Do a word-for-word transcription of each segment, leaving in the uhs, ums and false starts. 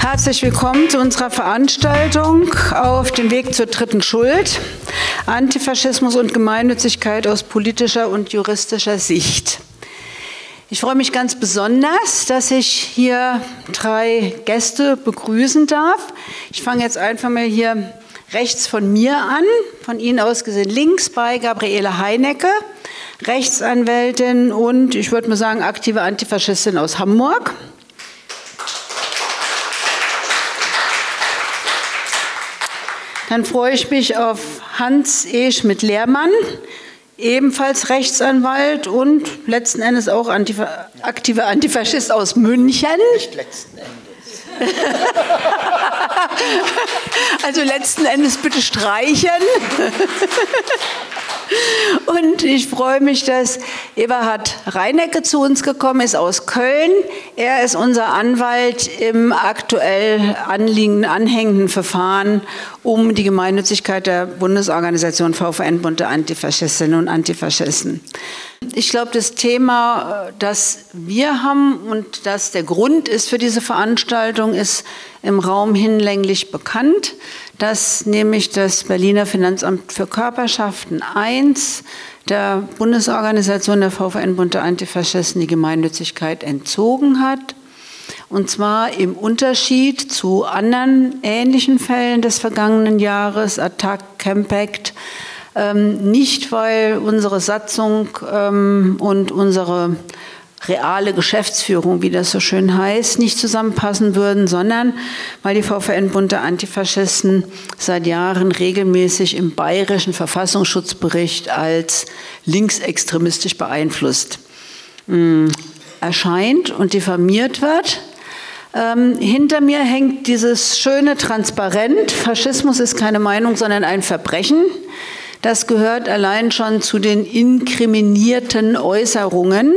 Herzlich willkommen zu unserer Veranstaltung auf dem Weg zur dritten Schuld. Antifaschismus und Gemeinnützigkeit aus politischer und juristischer Sicht. Ich freue mich ganz besonders, dass ich hier drei Gäste begrüßen darf. Ich fange jetzt einfach mal hier rechts von mir an, von Ihnen aus gesehen links bei Gabriele Heinecke, Rechtsanwältin und ich würde mal sagen aktive Antifaschistin aus Hamburg. Dann freue ich mich auf Hans E. Schmidt-Lehrmann, ebenfalls Rechtsanwalt und letzten Endes auch Antifa aktiver Antifaschist aus München. Nicht letzten Endes. Also letzten Endes bitte streichen. Und ich freue mich, dass Eberhard Reinecke zu uns gekommen ist aus Köln. Er ist unser Anwalt im aktuell anliegenden, anhängenden Verfahren um die Gemeinnützigkeit der Bundesorganisation VVN, Bund der Antifaschistinnen und Antifaschisten. Ich glaube, das Thema, das wir haben und das der Grund ist für diese Veranstaltung, ist im Raum hinlänglich bekannt, dass nämlich das Berliner Finanzamt für Körperschaften eins der Bundesorganisation der VVN, Bund der Antifaschisten, die Gemeinnützigkeit entzogen hat. Und zwar im Unterschied zu anderen ähnlichen Fällen des vergangenen Jahres, Attac, Campact, ähm, nicht weil unsere Satzung ähm, und unsere reale Geschäftsführung, wie das so schön heißt, nicht zusammenpassen würden, sondern weil die VVN Bund der Antifaschisten seit Jahren regelmäßig im bayerischen Verfassungsschutzbericht als linksextremistisch beeinflusst mh, erscheint und diffamiert wird. Ähm, hinter mir hängt dieses schöne Transparent, Faschismus ist keine Meinung, sondern ein Verbrechen. Das gehört allein schon zu den inkriminierten Äußerungen,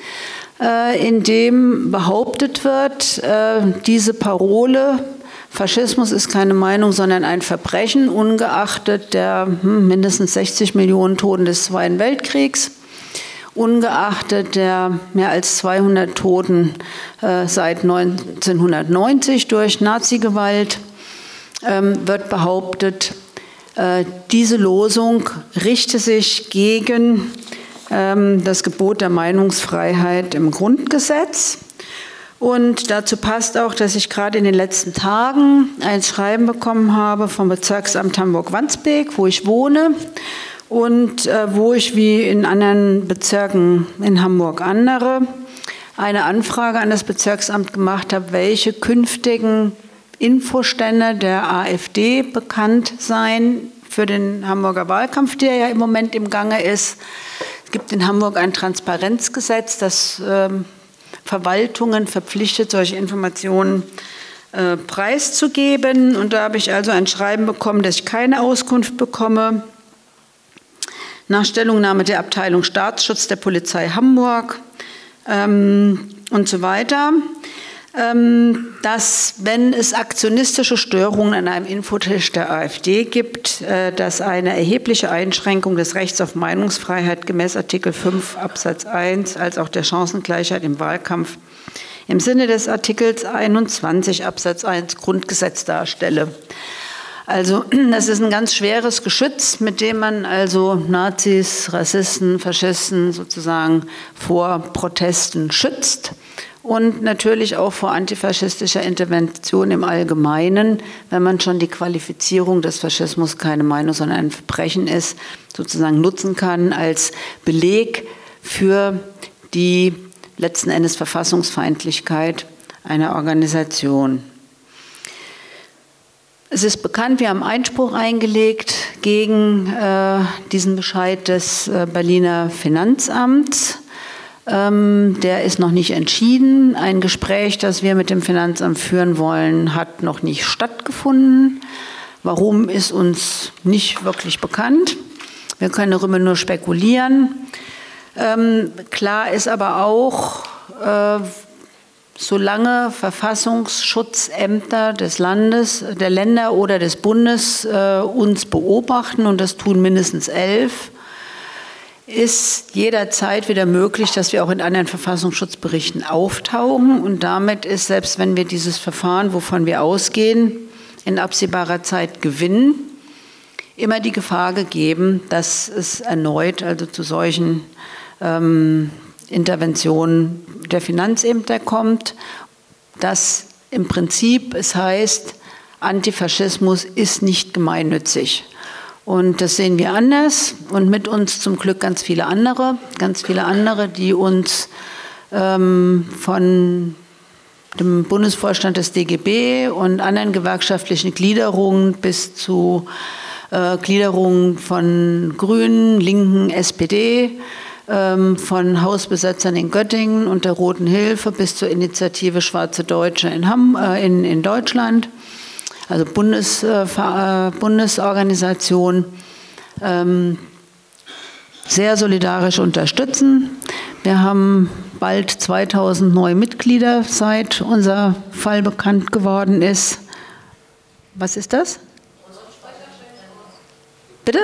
in dem behauptet wird, diese Parole, Faschismus ist keine Meinung, sondern ein Verbrechen, ungeachtet der mindestens sechzig Millionen Toten des Zweiten Weltkriegs, ungeachtet der mehr als zweihundert Toten seit neunzehnhundertneunzig durch Nazigewalt, wird behauptet, diese Losung richte sich gegen das Gebot der Meinungsfreiheit im Grundgesetz. Und dazu passt auch, dass ich gerade in den letzten Tagen ein Schreiben bekommen habe vom Bezirksamt Hamburg-Wandsbek, wo ich wohne und äh, wo ich wie in anderen Bezirken in Hamburg andere eine Anfrage an das Bezirksamt gemacht habe, welche künftigen Infostände der AfD bekannt seien für den Hamburger Wahlkampf, der ja im Moment im Gange ist. Es gibt in Hamburg ein Transparenzgesetz, das äh, Verwaltungen verpflichtet, solche Informationen äh, preiszugeben. Und da habe ich also ein Schreiben bekommen, dass ich keine Auskunft bekomme. Nach Stellungnahme der Abteilung Staatsschutz der Polizei Hamburg ähm, und so weiter. Dass, wenn es aktionistische Störungen an einem Infotisch der AfD gibt, dass eine erhebliche Einschränkung des Rechts auf Meinungsfreiheit gemäß Artikel fünf Absatz eins als auch der Chancengleichheit im Wahlkampf im Sinne des Artikels einundzwanzig Absatz eins Grundgesetz darstelle. Also das ist ein ganz schweres Geschütz, mit dem man also Nazis, Rassisten, Faschisten sozusagen vor Protesten schützt. Und natürlich auch vor antifaschistischer Intervention im Allgemeinen, wenn man schon die Qualifizierung des Faschismus keine Meinung, sondern ein Verbrechen ist, sozusagen nutzen kann als Beleg für die letzten Endes Verfassungsfeindlichkeit einer Organisation. Es ist bekannt, wir haben Einspruch eingelegt gegen äh, diesen Bescheid des äh, Berliner Finanzamts. Der ist noch nicht entschieden. Ein Gespräch, das wir mit dem Finanzamt führen wollen, hat noch nicht stattgefunden. Warum, ist uns nicht wirklich bekannt. Wir können darüber nur spekulieren. Ähm, klar ist aber auch, äh, solange Verfassungsschutzämter des Landes, der Länder oder des Bundes äh, uns beobachten, und das tun mindestens elf, ist jederzeit wieder möglich, dass wir auch in anderen Verfassungsschutzberichten auftauchen. Und damit ist, selbst wenn wir dieses Verfahren, wovon wir ausgehen, in absehbarer Zeit gewinnen, immer die Gefahr gegeben, dass es erneut also zu solchen ähm, Interventionen der Finanzämter kommt, dass im Prinzip es heißt, Antifaschismus ist nicht gemeinnützig. Und das sehen wir anders und mit uns zum Glück ganz viele andere, ganz viele andere, die uns ähm, von dem Bundesvorstand des D G B und anderen gewerkschaftlichen Gliederungen bis zu äh, Gliederungen von Grünen, Linken, S P D, ähm, von Hausbesetzern in Göttingen und der Roten Hilfe bis zur Initiative Schwarze Deutsche in, Hamm, äh, in, in Deutschland, also Bundes, äh, Bundesorganisation, ähm, sehr solidarisch unterstützen. Wir haben bald zweitausend neue Mitglieder, seit unser Fall bekannt geworden ist. Was ist das? Bitte?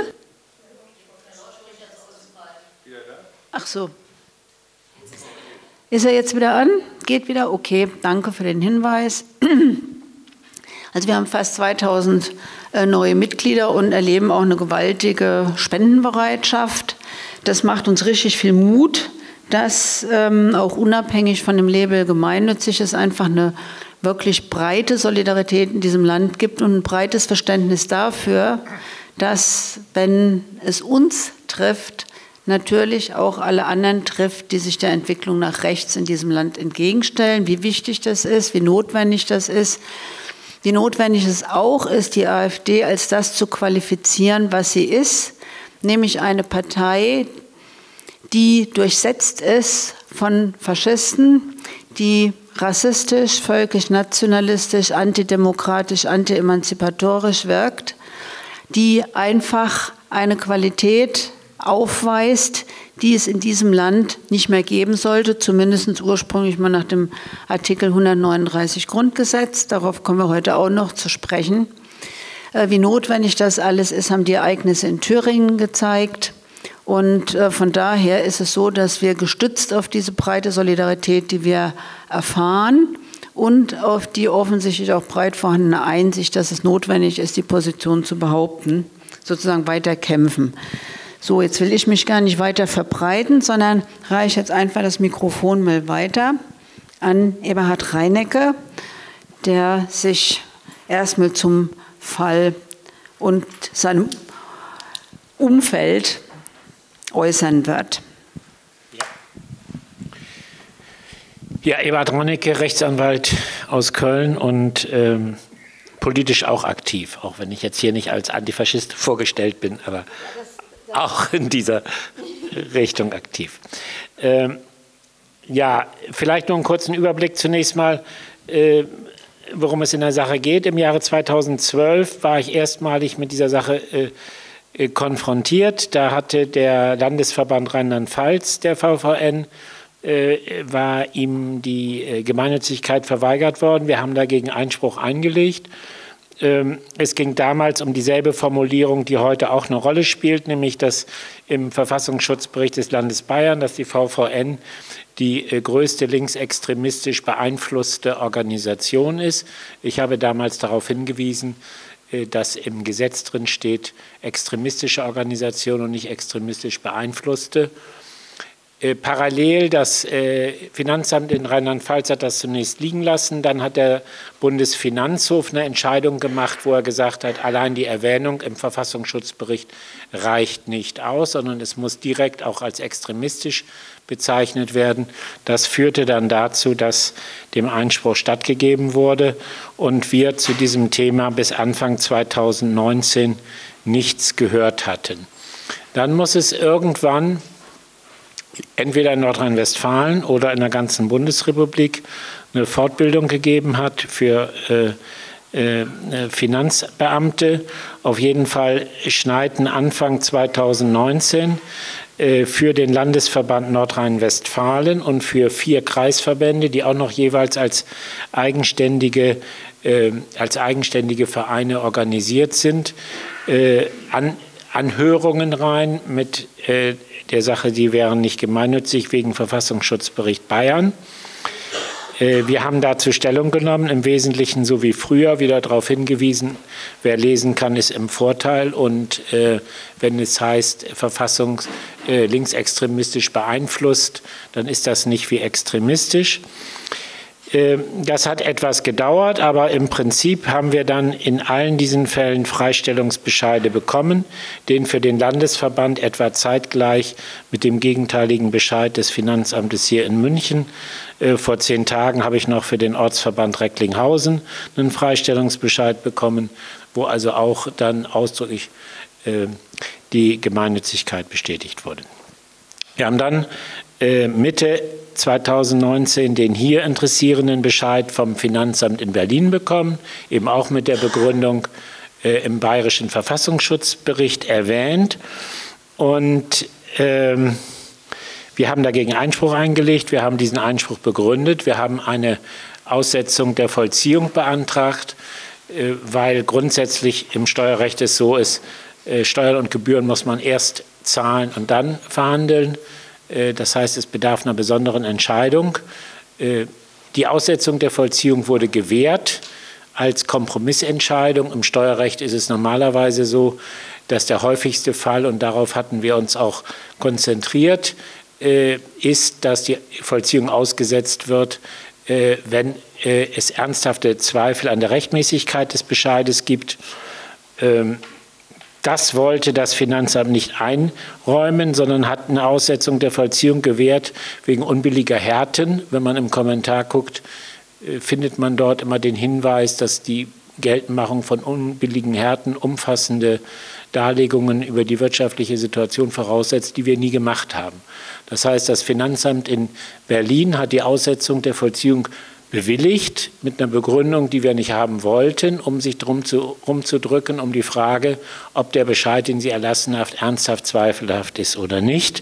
Ach so. Ist er jetzt wieder an? Geht wieder? Okay, danke für den Hinweis. Also wir haben fast zweitausend äh, neue Mitglieder und erleben auch eine gewaltige Spendenbereitschaft. Das macht uns richtig viel Mut, dass ähm, auch unabhängig von dem Label gemeinnützig es einfach eine wirklich breite Solidarität in diesem Land gibt und ein breites Verständnis dafür, dass, wenn es uns trifft, natürlich auch alle anderen trifft, die sich der Entwicklung nach rechts in diesem Land entgegenstellen, wie wichtig das ist, wie notwendig das ist. Wie notwendig es auch ist, die AfD als das zu qualifizieren, was sie ist, nämlich eine Partei, die durchsetzt ist von Faschisten, die rassistisch, völkisch, nationalistisch, antidemokratisch, antiemanzipatorisch wirkt, die einfach eine Qualität aufweist, die es in diesem Land nicht mehr geben sollte, zumindest ursprünglich mal nach dem Artikel hundertneununddreißig Grundgesetz. Darauf kommen wir heute auch noch zu sprechen. Wie notwendig das alles ist, haben die Ereignisse in Thüringen gezeigt. Und von daher ist es so, dass wir gestützt auf diese breite Solidarität, die wir erfahren, und auf die offensichtlich auch breit vorhandene Einsicht, dass es notwendig ist, die Position zu behaupten, sozusagen weiter kämpfen. So, jetzt will ich mich gar nicht weiter verbreiten, sondern reiche jetzt einfach das Mikrofon mal weiter an Eberhard Reinecke, der sich erstmal zum Fall und seinem Umfeld äußern wird. Ja, Eberhard Reinecke, Rechtsanwalt aus Köln und ähm, politisch auch aktiv, auch wenn ich jetzt hier nicht als Antifaschist vorgestellt bin, aber auch in dieser Richtung aktiv. Ähm, ja, vielleicht nur einen kurzen Überblick zunächst mal, äh, worum es in der Sache geht. Im Jahre zweitausendzwölf war ich erstmalig mit dieser Sache äh, äh, konfrontiert. Da hatte der Landesverband Rheinland-Pfalz, der V V N, äh, war ihm die äh, Gemeinnützigkeit verweigert worden. Wir haben dagegen Einspruch eingelegt. Es ging damals um dieselbe Formulierung, die heute auch eine Rolle spielt, nämlich dass im Verfassungsschutzbericht des Landes Bayern, dass die V V N die größte linksextremistisch beeinflusste Organisation ist. Ich habe damals darauf hingewiesen, dass im Gesetz drin steht, extremistische Organisation und nicht extremistisch beeinflusste. Parallel, das äh, Finanzamt in Rheinland-Pfalz hat das zunächst liegen lassen. Dann hat der Bundesfinanzhof eine Entscheidung gemacht, wo er gesagt hat, allein die Erwähnung im Verfassungsschutzbericht reicht nicht aus, sondern es muss direkt auch als extremistisch bezeichnet werden. Das führte dann dazu, dass dem Einspruch stattgegeben wurde und wir zu diesem Thema bis Anfang zweitausendneunzehn nichts gehört hatten. Dann muss es irgendwann entweder in Nordrhein-Westfalen oder in der ganzen Bundesrepublik eine Fortbildung gegeben hat für äh, äh, Finanzbeamte. Auf jeden Fall schneiden Anfang zweitausendneunzehn äh, für den Landesverband Nordrhein-Westfalen und für vier Kreisverbände, die auch noch jeweils als eigenständige, äh, als eigenständige Vereine organisiert sind, äh, an Anhörungen rein mit äh, der Sache, die wären nicht gemeinnützig wegen Verfassungsschutzbericht Bayern. Äh, wir haben dazu Stellung genommen, im Wesentlichen so wie früher, wieder darauf hingewiesen, wer lesen kann, ist im Vorteil. Und äh, wenn es heißt, Verfassung äh, linksextremistisch beeinflusst, dann ist das nicht wie extremistisch. Das hat etwas gedauert, aber im Prinzip haben wir dann in allen diesen Fällen Freistellungsbescheide bekommen, den für den Landesverband etwa zeitgleich mit dem gegenteiligen Bescheid des Finanzamtes hier in München. Vor zehn Tagen habe ich noch für den Ortsverband Recklinghausen einen Freistellungsbescheid bekommen, wo also auch dann ausdrücklich die Gemeinnützigkeit bestätigt wurde. Wir haben dann Mitte zweitausendneunzehn den hier interessierenden Bescheid vom Finanzamt in Berlin bekommen, eben auch mit der Begründung äh, im Bayerischen Verfassungsschutzbericht erwähnt. Und ähm, wir haben dagegen Einspruch eingelegt, wir haben diesen Einspruch begründet, wir haben eine Aussetzung der Vollziehung beantragt, äh, weil grundsätzlich im Steuerrecht es so ist, äh, Steuern und Gebühren muss man erst zahlen und dann verhandeln. Das heißt, es bedarf einer besonderen Entscheidung. Die Aussetzung der Vollziehung wurde gewährt als Kompromissentscheidung. Im Steuerrecht ist es normalerweise so, dass der häufigste Fall, und darauf hatten wir uns auch konzentriert, ist, dass die Vollziehung ausgesetzt wird, wenn es ernsthafte Zweifel an der Rechtmäßigkeit des Bescheides gibt. Das wollte das Finanzamt nicht einräumen, sondern hat eine Aussetzung der Vollziehung gewährt wegen unbilliger Härten. Wenn man im Kommentar guckt, findet man dort immer den Hinweis, dass die Geltendmachung von unbilligen Härten umfassende Darlegungen über die wirtschaftliche Situation voraussetzt, die wir nie gemacht haben. Das heißt, das Finanzamt in Berlin hat die Aussetzung der Vollziehung bewilligt mit einer Begründung, die wir nicht haben wollten, um sich drum zu, rumzudrücken, um die Frage, ob der Bescheid, den sie erlassen hat, ernsthaft zweifelhaft ist oder nicht.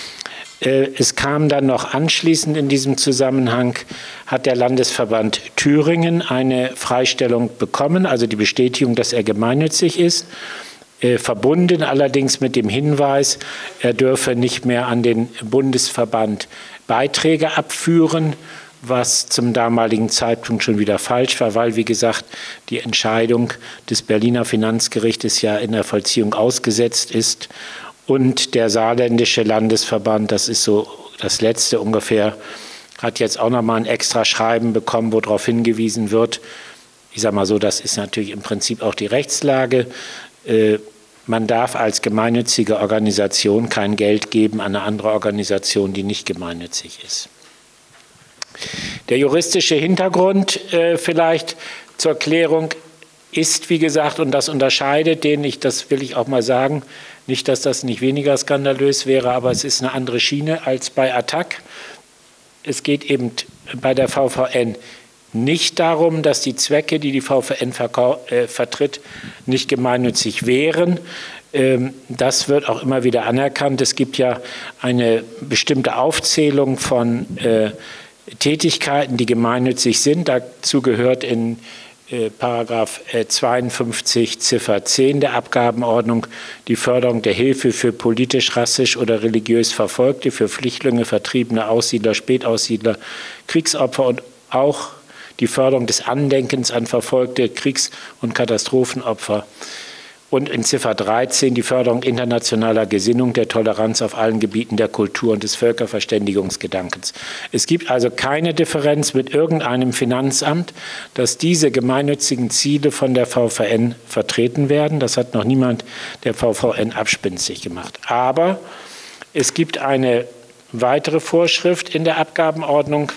Es kam dann noch anschließend in diesem Zusammenhang, hat der Landesverband Thüringen eine Freistellung bekommen, also die Bestätigung, dass er gemeinnützig ist, verbunden allerdings mit dem Hinweis, er dürfe nicht mehr an den Bundesverband Beiträge abführen, was zum damaligen Zeitpunkt schon wieder falsch war, weil, wie gesagt, die Entscheidung des Berliner Finanzgerichtes ja in der Vollziehung ausgesetzt ist und der saarländische Landesverband, das ist so das letzte ungefähr, hat jetzt auch nochmal ein extra Schreiben bekommen, wo darauf hingewiesen wird, ich sage mal so, das ist natürlich im Prinzip auch die Rechtslage, äh, man darf als gemeinnützige Organisation kein Geld geben an eine andere Organisation, die nicht gemeinnützig ist. Der juristische Hintergrund äh, vielleicht zur Klärung ist, wie gesagt, und das unterscheidet den, ich, das will ich auch mal sagen, nicht, dass das nicht weniger skandalös wäre, aber es ist eine andere Schiene als bei Attac. Es geht eben bei der V V N nicht darum, dass die Zwecke, die die V V N äh, vertritt, nicht gemeinnützig wären. Ähm, das wird auch immer wieder anerkannt. Es gibt ja eine bestimmte Aufzählung von äh, Tätigkeiten, die gemeinnützig sind. Dazu gehört in äh, Paragraph zweiundfünfzig Ziffer zehn der Abgabenordnung die Förderung der Hilfe für politisch, rassisch oder religiös Verfolgte, für Flüchtlinge, Vertriebene, Aussiedler, Spätaussiedler, Kriegsopfer und auch die Förderung des Andenkens an verfolgte Kriegs- und Katastrophenopfer. Und in Ziffer dreizehn die Förderung internationaler Gesinnung, der Toleranz auf allen Gebieten der Kultur und des Völkerverständigungsgedankens. Es gibt also keine Differenz mit irgendeinem Finanzamt, dass diese gemeinnützigen Ziele von der V V N vertreten werden. Das hat noch niemand der V V N abspenstig gemacht. Aber es gibt eine weitere Vorschrift in der Abgabenordnung,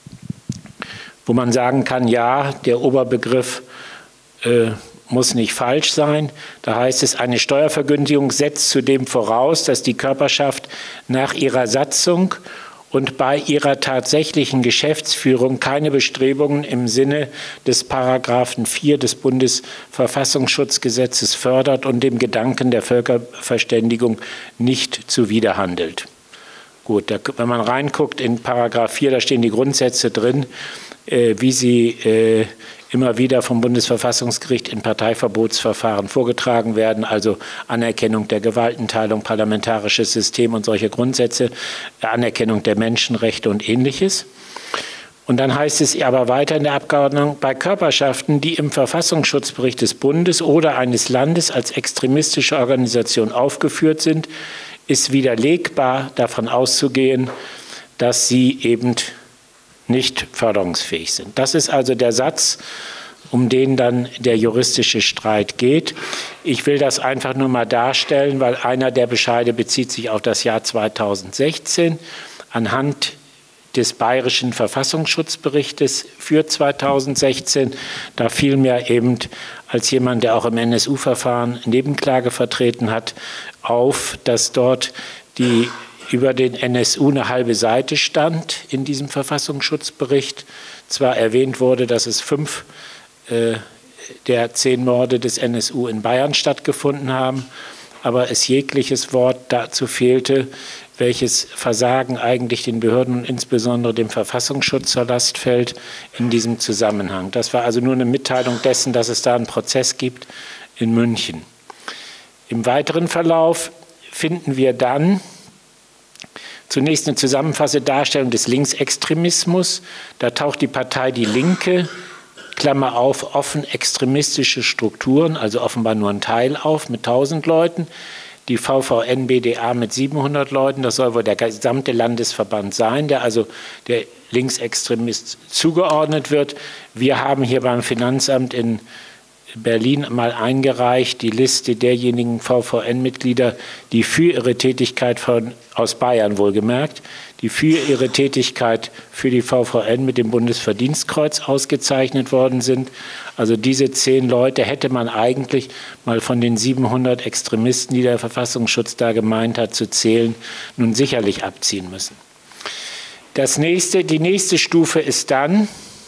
wo man sagen kann, ja, der Oberbegriff äh, muss nicht falsch sein. Da heißt es, eine Steuervergünstigung setzt zudem voraus, dass die Körperschaft nach ihrer Satzung und bei ihrer tatsächlichen Geschäftsführung keine Bestrebungen im Sinne des Paragraphen vier des Bundesverfassungsschutzgesetzes fördert und dem Gedanken der Völkerverständigung nicht zuwiderhandelt. Gut, da, wenn man reinguckt in Paragraph vier, da stehen die Grundsätze drin, äh, wie sie äh, immer wieder vom Bundesverfassungsgericht in Parteiverbotsverfahren vorgetragen werden, also Anerkennung der Gewaltenteilung, parlamentarisches System und solche Grundsätze, Anerkennung der Menschenrechte und Ähnliches. Und dann heißt es aber weiter in der Abgeordneten, bei Körperschaften, die im Verfassungsschutzbericht des Bundes oder eines Landes als extremistische Organisation aufgeführt sind, ist widerlegbar davon auszugehen, dass sie eben nicht förderungsfähig sind. Das ist also der Satz, um den dann der juristische Streit geht. Ich will das einfach nur mal darstellen, weil einer der Bescheide bezieht sich auf das Jahr zweitausendsechzehn. Anhand des Bayerischen Verfassungsschutzberichtes für zweitausendsechzehn, da fiel mir eben als jemand, der auch im N S U-Verfahren Nebenklage vertreten hat, auf, dass dort die über den N S U eine halbe Seite stand in diesem Verfassungsschutzbericht. Zwar erwähnt wurde, dass es fünf äh, der zehn Morde des N S U in Bayern stattgefunden haben, aber es jegliches Wort dazu fehlte, welches Versagen eigentlich den Behörden und insbesondere dem Verfassungsschutz zur Last fällt in diesem Zusammenhang. Das war also nur eine Mitteilung dessen, dass es da einen Prozess gibt in München. Im weiteren Verlauf finden wir dann zunächst eine zusammenfassende Darstellung des Linksextremismus. Da taucht die Partei Die Linke, Klammer auf, offen extremistische Strukturen, also offenbar nur ein Teil auf, mit tausend Leuten. Die V V N B D A mit siebenhundert Leuten, das soll wohl der gesamte Landesverband sein, der also der Linksextremist zugeordnet wird. Wir haben hier beim Finanzamt in Berlin mal eingereicht die Liste derjenigen V V N-Mitglieder, die für ihre Tätigkeit von, aus Bayern wohlgemerkt, die für ihre Tätigkeit für die V V N mit dem Bundesverdienstkreuz ausgezeichnet worden sind. Also diese zehn Leute hätte man eigentlich mal von den siebenhundert Extremisten, die der Verfassungsschutz da gemeint hat, zu zählen, nun sicherlich abziehen müssen. Das nächste, die nächste Stufe ist dann,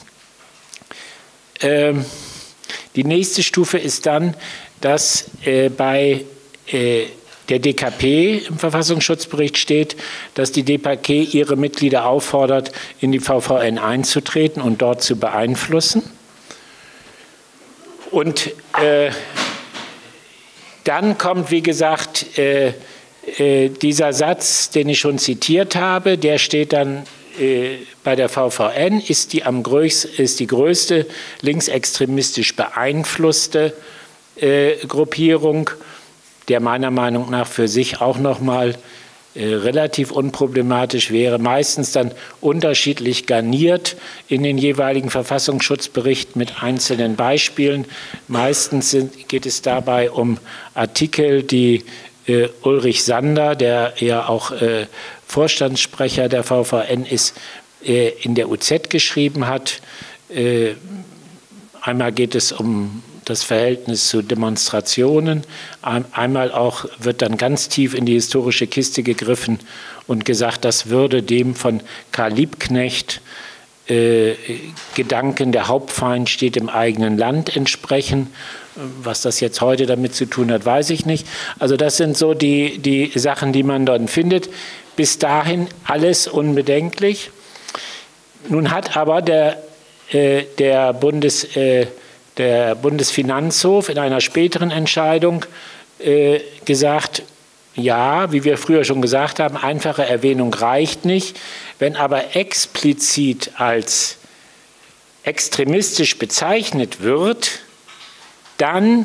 äh, die nächste Stufe ist dann, dass äh, bei äh, der D K P im Verfassungsschutzbericht steht, dass die D K P ihre Mitglieder auffordert, in die V V N einzutreten und dort zu beeinflussen. Und äh, dann kommt, wie gesagt, äh, äh, dieser Satz, den ich schon zitiert habe, der steht dann äh, bei der V V N, ist die, am größ, ist die größte linksextremistisch beeinflusste äh, Gruppierung, der meiner Meinung nach für sich auch noch mal äh, relativ unproblematisch wäre, meistens dann unterschiedlich garniert in den jeweiligen Verfassungsschutzberichten mit einzelnen Beispielen. Meistens sind, geht es dabei um Artikel, die äh, Ulrich Sander, der ja auch äh, Vorstandssprecher der V V N ist, äh, in der U Z geschrieben hat. Äh, einmal geht es um das Verhältnis zu Demonstrationen. Einmal auch wird dann ganz tief in die historische Kiste gegriffen und gesagt, das würde dem von Karl Liebknecht äh, Gedanken, der Hauptfeind steht im eigenen Land, entsprechen. Was das jetzt heute damit zu tun hat, weiß ich nicht. Also das sind so die, die Sachen, die man dort findet. Bis dahin alles unbedenklich. Nun hat aber der, äh, der Bundes... Äh, Der Bundesfinanzhof in einer späteren Entscheidung äh, gesagt, ja, wie wir früher schon gesagt haben, einfache Erwähnung reicht nicht. Wenn aber explizit als extremistisch bezeichnet wird, dann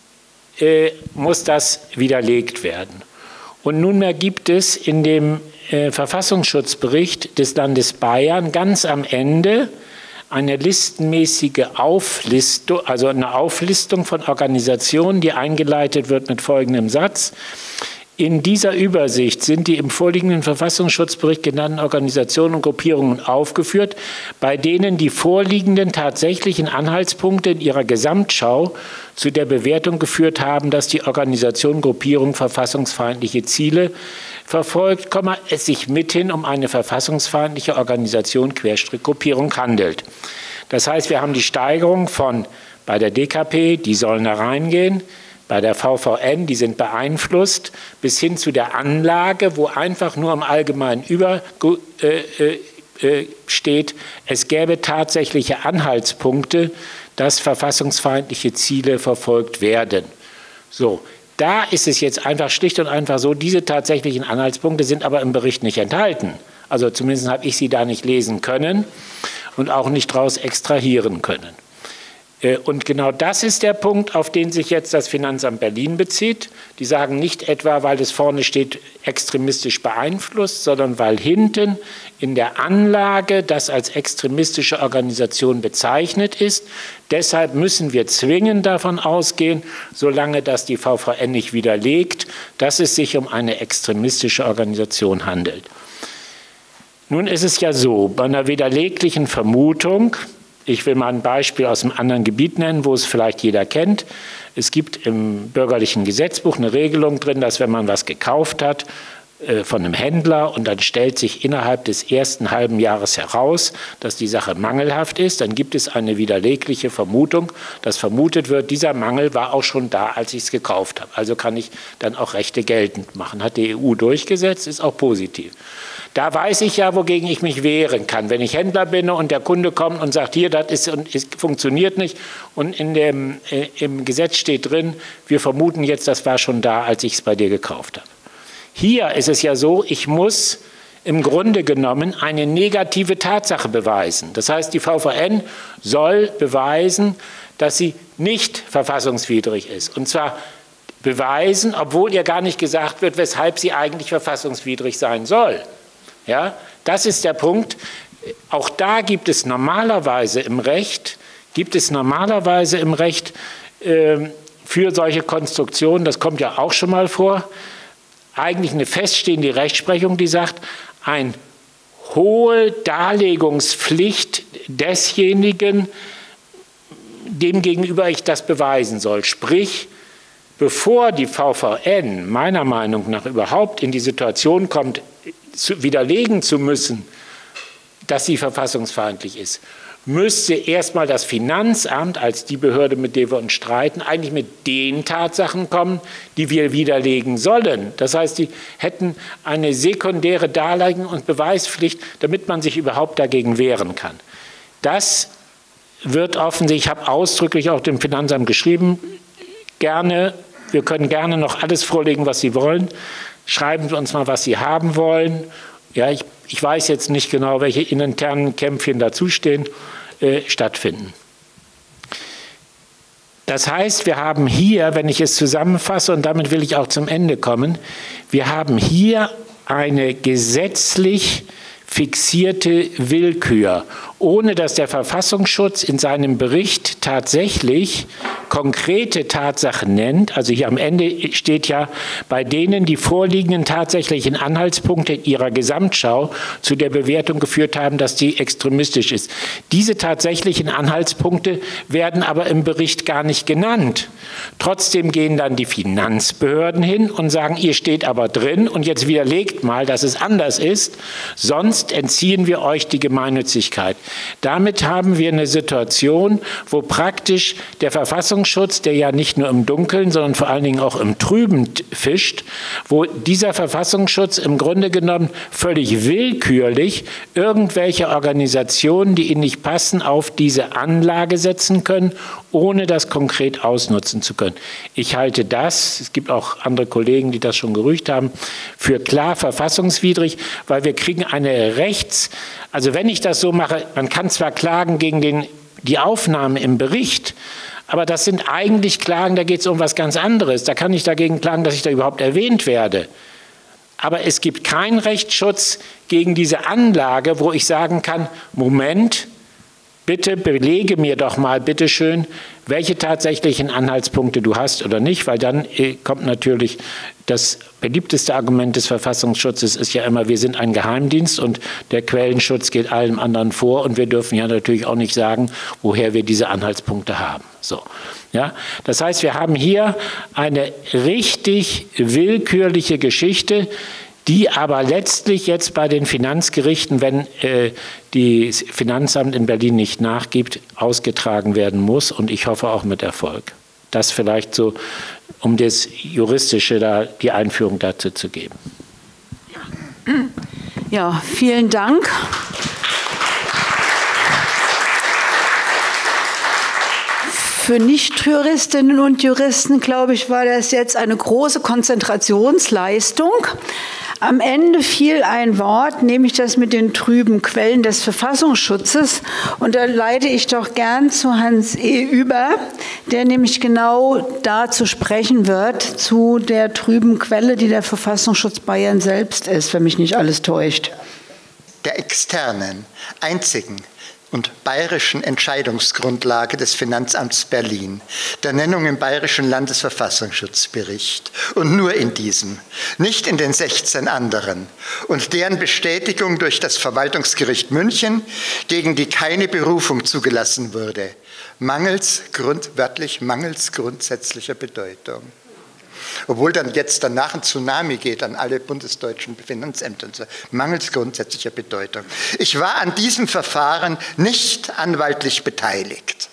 äh, muss das widerlegt werden. Und nunmehr gibt es in dem äh, Verfassungsschutzbericht des Landes Bayern ganz am Ende eine listenmäßige Auflistung, also eine Auflistung von Organisationen, die eingeleitet wird mit folgendem Satz. In dieser Übersicht sind die im vorliegenden Verfassungsschutzbericht genannten Organisationen und Gruppierungen aufgeführt, bei denen die vorliegenden tatsächlichen Anhaltspunkte in ihrer Gesamtschau zu der Bewertung geführt haben, dass die Organisation, Gruppierung verfassungsfeindliche Ziele verfolgt, es sich mithin um eine verfassungsfeindliche Organisation, Querstrich Gruppierung handelt. Das heißt, wir haben die Steigerung von bei der D K P, die sollen da reingehen, bei der V V N, die sind beeinflusst, bis hin zu der Anlage, wo einfach nur im Allgemeinen über äh, äh, steht, es gäbe tatsächliche Anhaltspunkte, dass verfassungsfeindliche Ziele verfolgt werden. So, da ist es jetzt einfach schlicht und einfach so, diese tatsächlichen Anhaltspunkte sind aber im Bericht nicht enthalten. Also zumindest habe ich sie da nicht lesen können und auch nicht daraus extrahieren können. Und genau das ist der Punkt, auf den sich jetzt das Finanzamt Berlin bezieht. Die sagen nicht etwa, weil es vorne steht, extremistisch beeinflusst, sondern weil hinten in der Anlage das als extremistische Organisation bezeichnet ist. Deshalb müssen wir zwingend davon ausgehen, solange das die V V N nicht widerlegt, dass es sich um eine extremistische Organisation handelt. Nun ist es ja so, bei einer widerleglichen Vermutung, ich will mal ein Beispiel aus einem anderen Gebiet nennen, wo es vielleicht jeder kennt. Es gibt im bürgerlichen Gesetzbuch eine Regelung drin, dass wenn man was gekauft hat äh, von einem Händler und dann stellt sich innerhalb des ersten halben Jahres heraus, dass die Sache mangelhaft ist, dann gibt es eine widerlegliche Vermutung, dass vermutet wird, dieser Mangel war auch schon da, als ich es gekauft habe. Also kann ich dann auch Rechte geltend machen. Hat die E U durchgesetzt, ist auch positiv. Da weiß ich ja, wogegen ich mich wehren kann. Wenn ich Händler bin und der Kunde kommt und sagt, hier, das ist, und es funktioniert nicht und in dem, äh, im Gesetz steht drin, wir vermuten jetzt, das war schon da, als ich es bei dir gekauft habe. Hier ist es ja so, ich muss im Grunde genommen eine negative Tatsache beweisen. Das heißt, die V V N soll beweisen, dass sie nicht verfassungswidrig ist. Und zwar beweisen, obwohl ihr gar nicht gesagt wird, weshalb sie eigentlich verfassungswidrig sein soll. Ja, das ist der Punkt. Auch da gibt es normalerweise im Recht, gibt es normalerweise im Recht äh, für solche Konstruktionen, das kommt ja auch schon mal vor, eigentlich eine feststehende Rechtsprechung, die sagt, eine hohe Darlegungspflicht desjenigen, dem gegenüber ich das beweisen soll. Sprich, bevor die V V N meiner Meinung nach überhaupt in die Situation kommt, zu widerlegen zu müssen, dass sie verfassungsfeindlich ist, müsste erstmal das Finanzamt als die Behörde, mit der wir uns streiten, eigentlich mit den Tatsachen kommen, die wir widerlegen sollen. Das heißt, die hätten eine sekundäre Darlegung- und Beweispflicht, damit man sich überhaupt dagegen wehren kann. Das wird offensichtlich, ich habe ausdrücklich auch dem Finanzamt geschrieben, gerne, wir können gerne noch alles vorlegen, was Sie wollen. Schreiben Sie uns mal, was Sie haben wollen. Ja, ich, ich weiß jetzt nicht genau, welche internen Kämpfchen dazustehen, äh, stattfinden. Das heißt, wir haben hier, wenn ich es zusammenfasse, und damit will ich auch zum Ende kommen, wir haben hier eine gesetzlich fixierte Willkür, ohne dass der Verfassungsschutz in seinem Bericht tatsächlich konkrete Tatsachen nennt. Also hier am Ende steht ja, bei denen die vorliegenden tatsächlichen Anhaltspunkte in ihrer Gesamtschau zu der Bewertung geführt haben, dass die extremistisch ist. Diese tatsächlichen Anhaltspunkte werden aber im Bericht gar nicht genannt. Trotzdem gehen dann die Finanzbehörden hin und sagen, ihr steht aber drin und jetzt widerlegt mal, dass es anders ist, sonst entziehen wir euch die Gemeinnützigkeit. Damit haben wir eine Situation, wo praktisch der Verfassungsschutz, der ja nicht nur im Dunkeln, sondern vor allen Dingen auch im Trüben fischt, wo dieser Verfassungsschutz im Grunde genommen völlig willkürlich irgendwelche Organisationen, die ihnen nicht passen, auf diese Anlage setzen können, ohne das konkret ausnutzen zu können. Ich halte das, es gibt auch andere Kollegen, die das schon gerügt haben, für klar verfassungswidrig, weil wir kriegen eine Rechts-, also wenn ich das so mache, man kann zwar klagen gegen den, die Aufnahme im Bericht, aber das sind eigentlich Klagen, da geht es um was ganz anderes. Da kann ich dagegen klagen, dass ich da überhaupt erwähnt werde. Aber es gibt keinen Rechtsschutz gegen diese Anlage, wo ich sagen kann, Moment, bitte belege mir doch mal, bitteschön, welche tatsächlichen Anhaltspunkte du hast oder nicht, weil dann kommt natürlich das beliebteste Argument des Verfassungsschutzes ist ja immer, wir sind ein Geheimdienst und der Quellenschutz geht allem anderen vor und wir dürfen ja natürlich auch nicht sagen, woher wir diese Anhaltspunkte haben. So, ja? Das heißt, wir haben hier eine richtig willkürliche Geschichte, die aber letztlich jetzt bei den Finanzgerichten, wenn äh, das Finanzamt in Berlin nicht nachgibt, ausgetragen werden muss und ich hoffe auch mit Erfolg. Das vielleicht so, um das Juristische, da die Einführung dazu zu geben. Ja, vielen Dank. für Nicht-Juristinnen und Juristen, glaube ich, war das jetzt eine große Konzentrationsleistung. Am Ende fiel ein Wort, nämlich das mit den trüben Quellen des Verfassungsschutzes. Und da leite ich doch gern zu Hans E. über, der nämlich genau da zu sprechen wird, zu der trüben Quelle, die der Verfassungsschutz Bayern selbst ist, wenn mich nicht alles täuscht. Der externen, einzigen und bayerischen Entscheidungsgrundlage des Finanzamts Berlin, der Nennung im Bayerischen Landesverfassungsschutzbericht und nur in diesem, nicht in den sechzehn anderen, und deren Bestätigung durch das Verwaltungsgericht München, gegen die keine Berufung zugelassen wurde, mangels, grund, wörtlich mangels grundsätzlicher Bedeutung. Obwohl dann jetzt danach ein Tsunami geht an alle bundesdeutschen Finanzämter, mangels grundsätzlicher Bedeutung. Ich war an diesem Verfahren nicht anwaltlich beteiligt.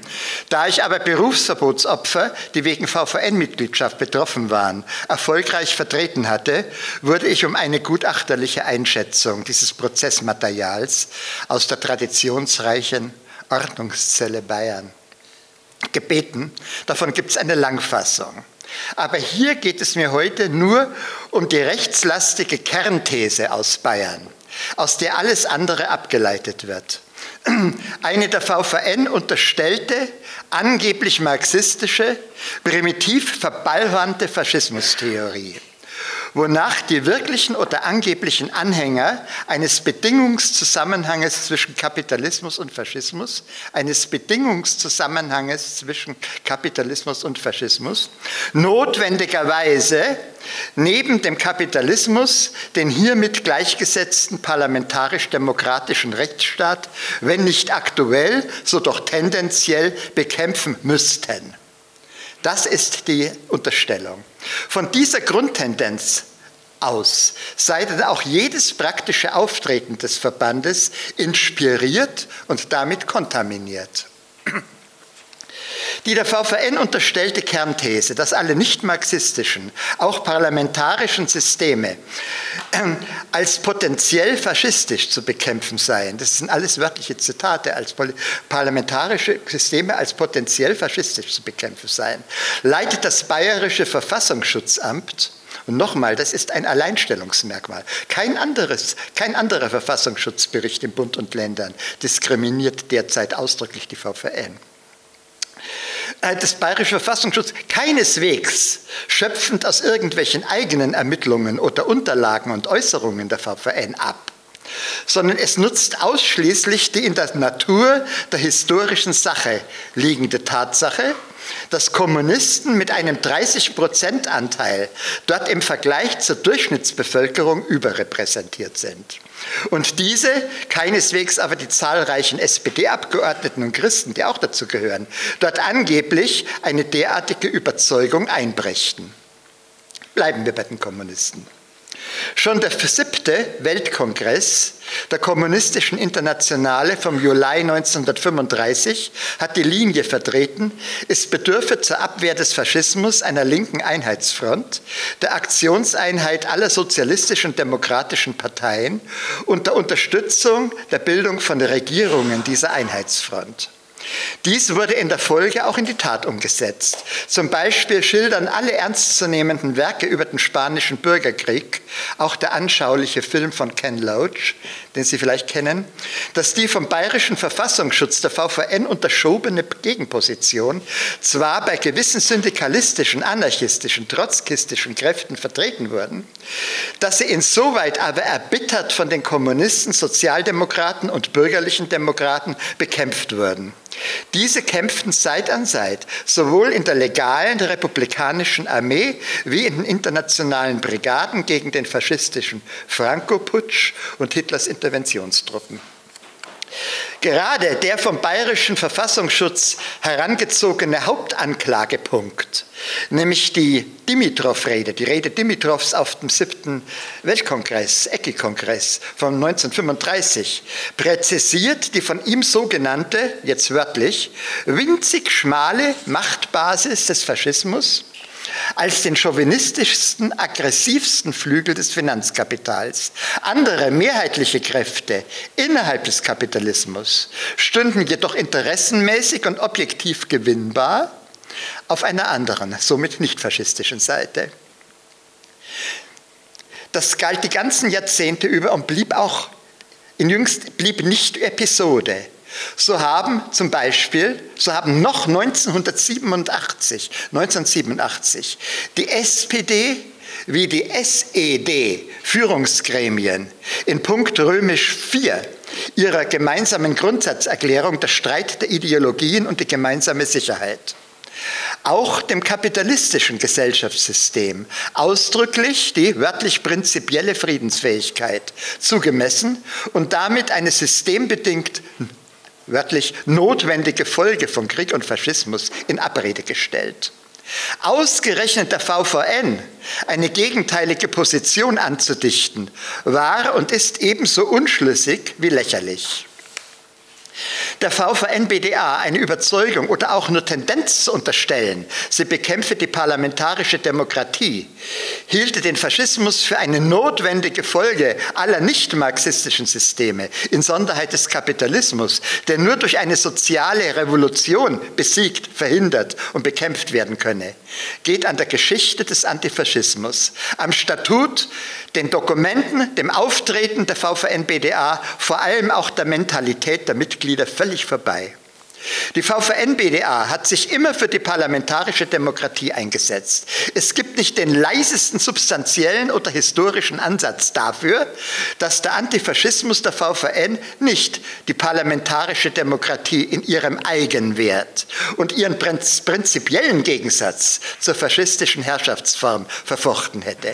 Da ich aber Berufsverbotsopfer, die wegen V V N-Mitgliedschaft betroffen waren, erfolgreich vertreten hatte, wurde ich um eine gutachterliche Einschätzung dieses Prozessmaterials aus der traditionsreichen Ordnungszelle Bayern gebeten. Davon gibt es eine Langfassung. Aber hier geht es mir heute nur um die rechtslastige Kernthese aus Bayern, aus der alles andere abgeleitet wird. Eine der V V N unterstellte, angeblich marxistische, primitiv verballhornte Faschismustheorie, wonach die wirklichen oder angeblichen Anhänger eines Bedingungszusammenhanges zwischen Kapitalismus und Faschismus, eines Bedingungszusammenhanges zwischen Kapitalismus und Faschismus, notwendigerweise neben dem Kapitalismus den hiermit gleichgesetzten parlamentarisch-demokratischen Rechtsstaat, wenn nicht aktuell, so doch tendenziell bekämpfen müssten. Das ist die Unterstellung. Von dieser Grundtendenz aus sei dann auch jedes praktische Auftreten des Verbandes inspiriert und damit kontaminiert. Die der V V N unterstellte Kernthese, dass alle nicht-marxistischen, auch parlamentarischen Systeme äh, als potenziell faschistisch zu bekämpfen seien, das sind alles wörtliche Zitate, als parlamentarische Systeme als potenziell faschistisch zu bekämpfen seien, leitet das Bayerische Verfassungsschutzamt. Und nochmal, das ist ein Alleinstellungsmerkmal. Kein, anderes, kein anderer Verfassungsschutzbericht in Bund und Ländern diskriminiert derzeit ausdrücklich die V V N. Das Bayerische Verfassungsschutz keineswegs schöpfend aus irgendwelchen eigenen Ermittlungen oder Unterlagen und Äußerungen der V V N ab, sondern es nutzt ausschließlich die in der Natur der historischen Sache liegende Tatsache, dass Kommunisten mit einem dreißig Prozent Anteil dort im Vergleich zur Durchschnittsbevölkerung überrepräsentiert sind. Und diese, keineswegs aber die zahlreichen S P D-Abgeordneten und Christen, die auch dazu gehören, dort angeblich eine derartige Überzeugung einbrächten. Bleiben wir bei den Kommunisten. Schon der siebte Weltkongress der Kommunistischen Internationale vom Juli neunzehnhundertfünfunddreißig hat die Linie vertreten, es bedürfe zur Abwehr des Faschismus einer linken Einheitsfront, der Aktionseinheit aller sozialistischen und demokratischen Parteien und der Unterstützung der Bildung von Regierungen dieser Einheitsfront. Dies wurde in der Folge auch in die Tat umgesetzt. Zum Beispiel schildern alle ernstzunehmenden Werke über den Spanischen Bürgerkrieg, auch der anschauliche Film von Ken Loach, den Sie vielleicht kennen, dass die vom Bayerischen Verfassungsschutz der V V N unterschobene Gegenposition zwar bei gewissen syndikalistischen, anarchistischen, trotzkistischen Kräften vertreten wurden, dass sie insoweit aber erbittert von den Kommunisten, Sozialdemokraten und bürgerlichen Demokraten bekämpft wurden. Diese kämpften Seit an Seit, sowohl in der legalen der republikanischen Armee wie in den internationalen Brigaden gegen den faschistischen Franco-Putsch und Hitlers Interventionstruppen. Gerade der vom Bayerischen Verfassungsschutz herangezogene Hauptanklagepunkt, nämlich die Dimitrov-Rede, die Rede Dimitrovs auf dem siebten Weltkongress, E C I-Kongress von neunzehnhundertfünfunddreißig, präzisiert die von ihm sogenannte, jetzt wörtlich, winzig schmale Machtbasis des Faschismus, als den chauvinistischsten, aggressivsten Flügel des Finanzkapitals. Andere mehrheitliche Kräfte innerhalb des Kapitalismus stünden jedoch interessenmäßig und objektiv gewinnbar auf einer anderen, somit nicht faschistischen Seite. Das galt die ganzen Jahrzehnte über und blieb auch in jüngst blieb nicht Episode. So haben zum Beispiel, so haben noch neunzehnhundertsiebenundachtzig, neunzehnhundertsiebenundachtzig die S P D wie die S E D Führungsgremien in Punkt römisch vier ihrer gemeinsamen Grundsatzerklärung der Streit der Ideologien und die gemeinsame Sicherheit auch dem kapitalistischen Gesellschaftssystem ausdrücklich die wörtlich prinzipielle Friedensfähigkeit zugemessen und damit eine systembedingt wörtlich notwendige Folge von Krieg und Faschismus in Abrede gestellt. Ausgerechnet der V V N eine gegenteilige Position anzudichten, war und ist ebenso unschlüssig wie lächerlich. Der V V N B D A eine Überzeugung oder auch nur Tendenz zu unterstellen, sie bekämpfe die parlamentarische Demokratie, hielte den Faschismus für eine notwendige Folge aller nicht-marxistischen Systeme, insonderheit des Kapitalismus, der nur durch eine soziale Revolution besiegt, verhindert und bekämpft werden könne, geht an der Geschichte des Antifaschismus, am Statut, den Dokumenten, dem Auftreten der V V N B D A, vor allem auch der Mentalität der Mitglieder völlig vorbei. Die V V N B D A hat sich immer für die parlamentarische Demokratie eingesetzt. Es gibt nicht den leisesten substanziellen oder historischen Ansatz dafür, dass der Antifaschismus der V V N nicht die parlamentarische Demokratie in ihrem Eigenwert und ihren prinzipiellen Gegensatz zur faschistischen Herrschaftsform verfochten hätte.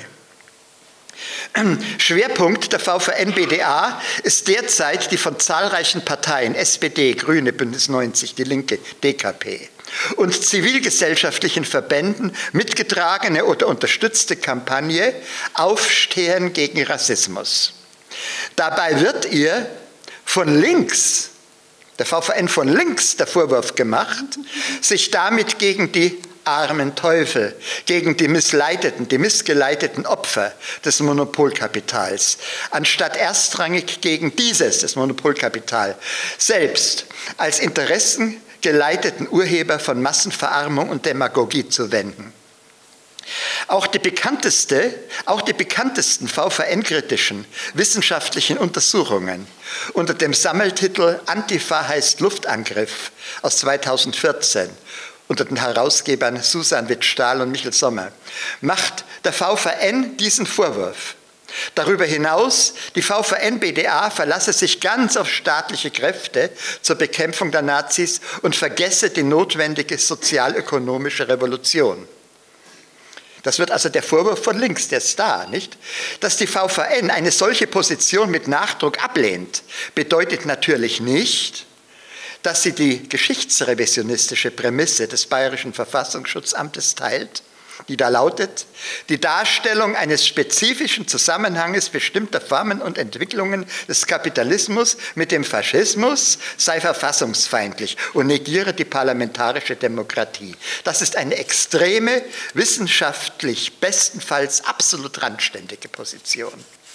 Schwerpunkt der V V N B D A ist derzeit die von zahlreichen Parteien, S P D, Grüne, Bündnis neunzig, Die Linke, D K P und zivilgesellschaftlichen Verbänden mitgetragene oder unterstützte Kampagne Aufstehen gegen Rassismus. Dabei wird ihr von links, der V V N von links, der Vorwurf gemacht, sich damit gegen die armen Teufel, gegen die missleiteten, die missgeleiteten Opfer des Monopolkapitals, anstatt erstrangig gegen dieses, das Monopolkapital, selbst als interessengeleiteten Urheber von Massenverarmung und Demagogie zu wenden. Auch die bekannteste, auch die bekanntesten V V N-kritischen wissenschaftlichen Untersuchungen unter dem Sammeltitel Antifa heißt Luftangriff aus zweitausendvierzehn unter den Herausgebern Susan Witt-Stahl und Michael Sommer, macht der V V N diesen Vorwurf. Darüber hinaus, die V V N B D A verlasse sich ganz auf staatliche Kräfte zur Bekämpfung der Nazis und vergesse die notwendige sozialökonomische Revolution. Das wird also der Vorwurf von links, der ist da, nicht? Dass die V V N eine solche Position mit Nachdruck ablehnt, bedeutet natürlich nicht, dass sie die geschichtsrevisionistische Prämisse des Bayerischen Verfassungsschutzamtes teilt, die da lautet, die Darstellung eines spezifischen Zusammenhanges bestimmter Formen und Entwicklungen des Kapitalismus mit dem Faschismus sei verfassungsfeindlich und negiere die parlamentarische Demokratie. Das ist eine extreme, wissenschaftlich bestenfalls absolut randständige Position.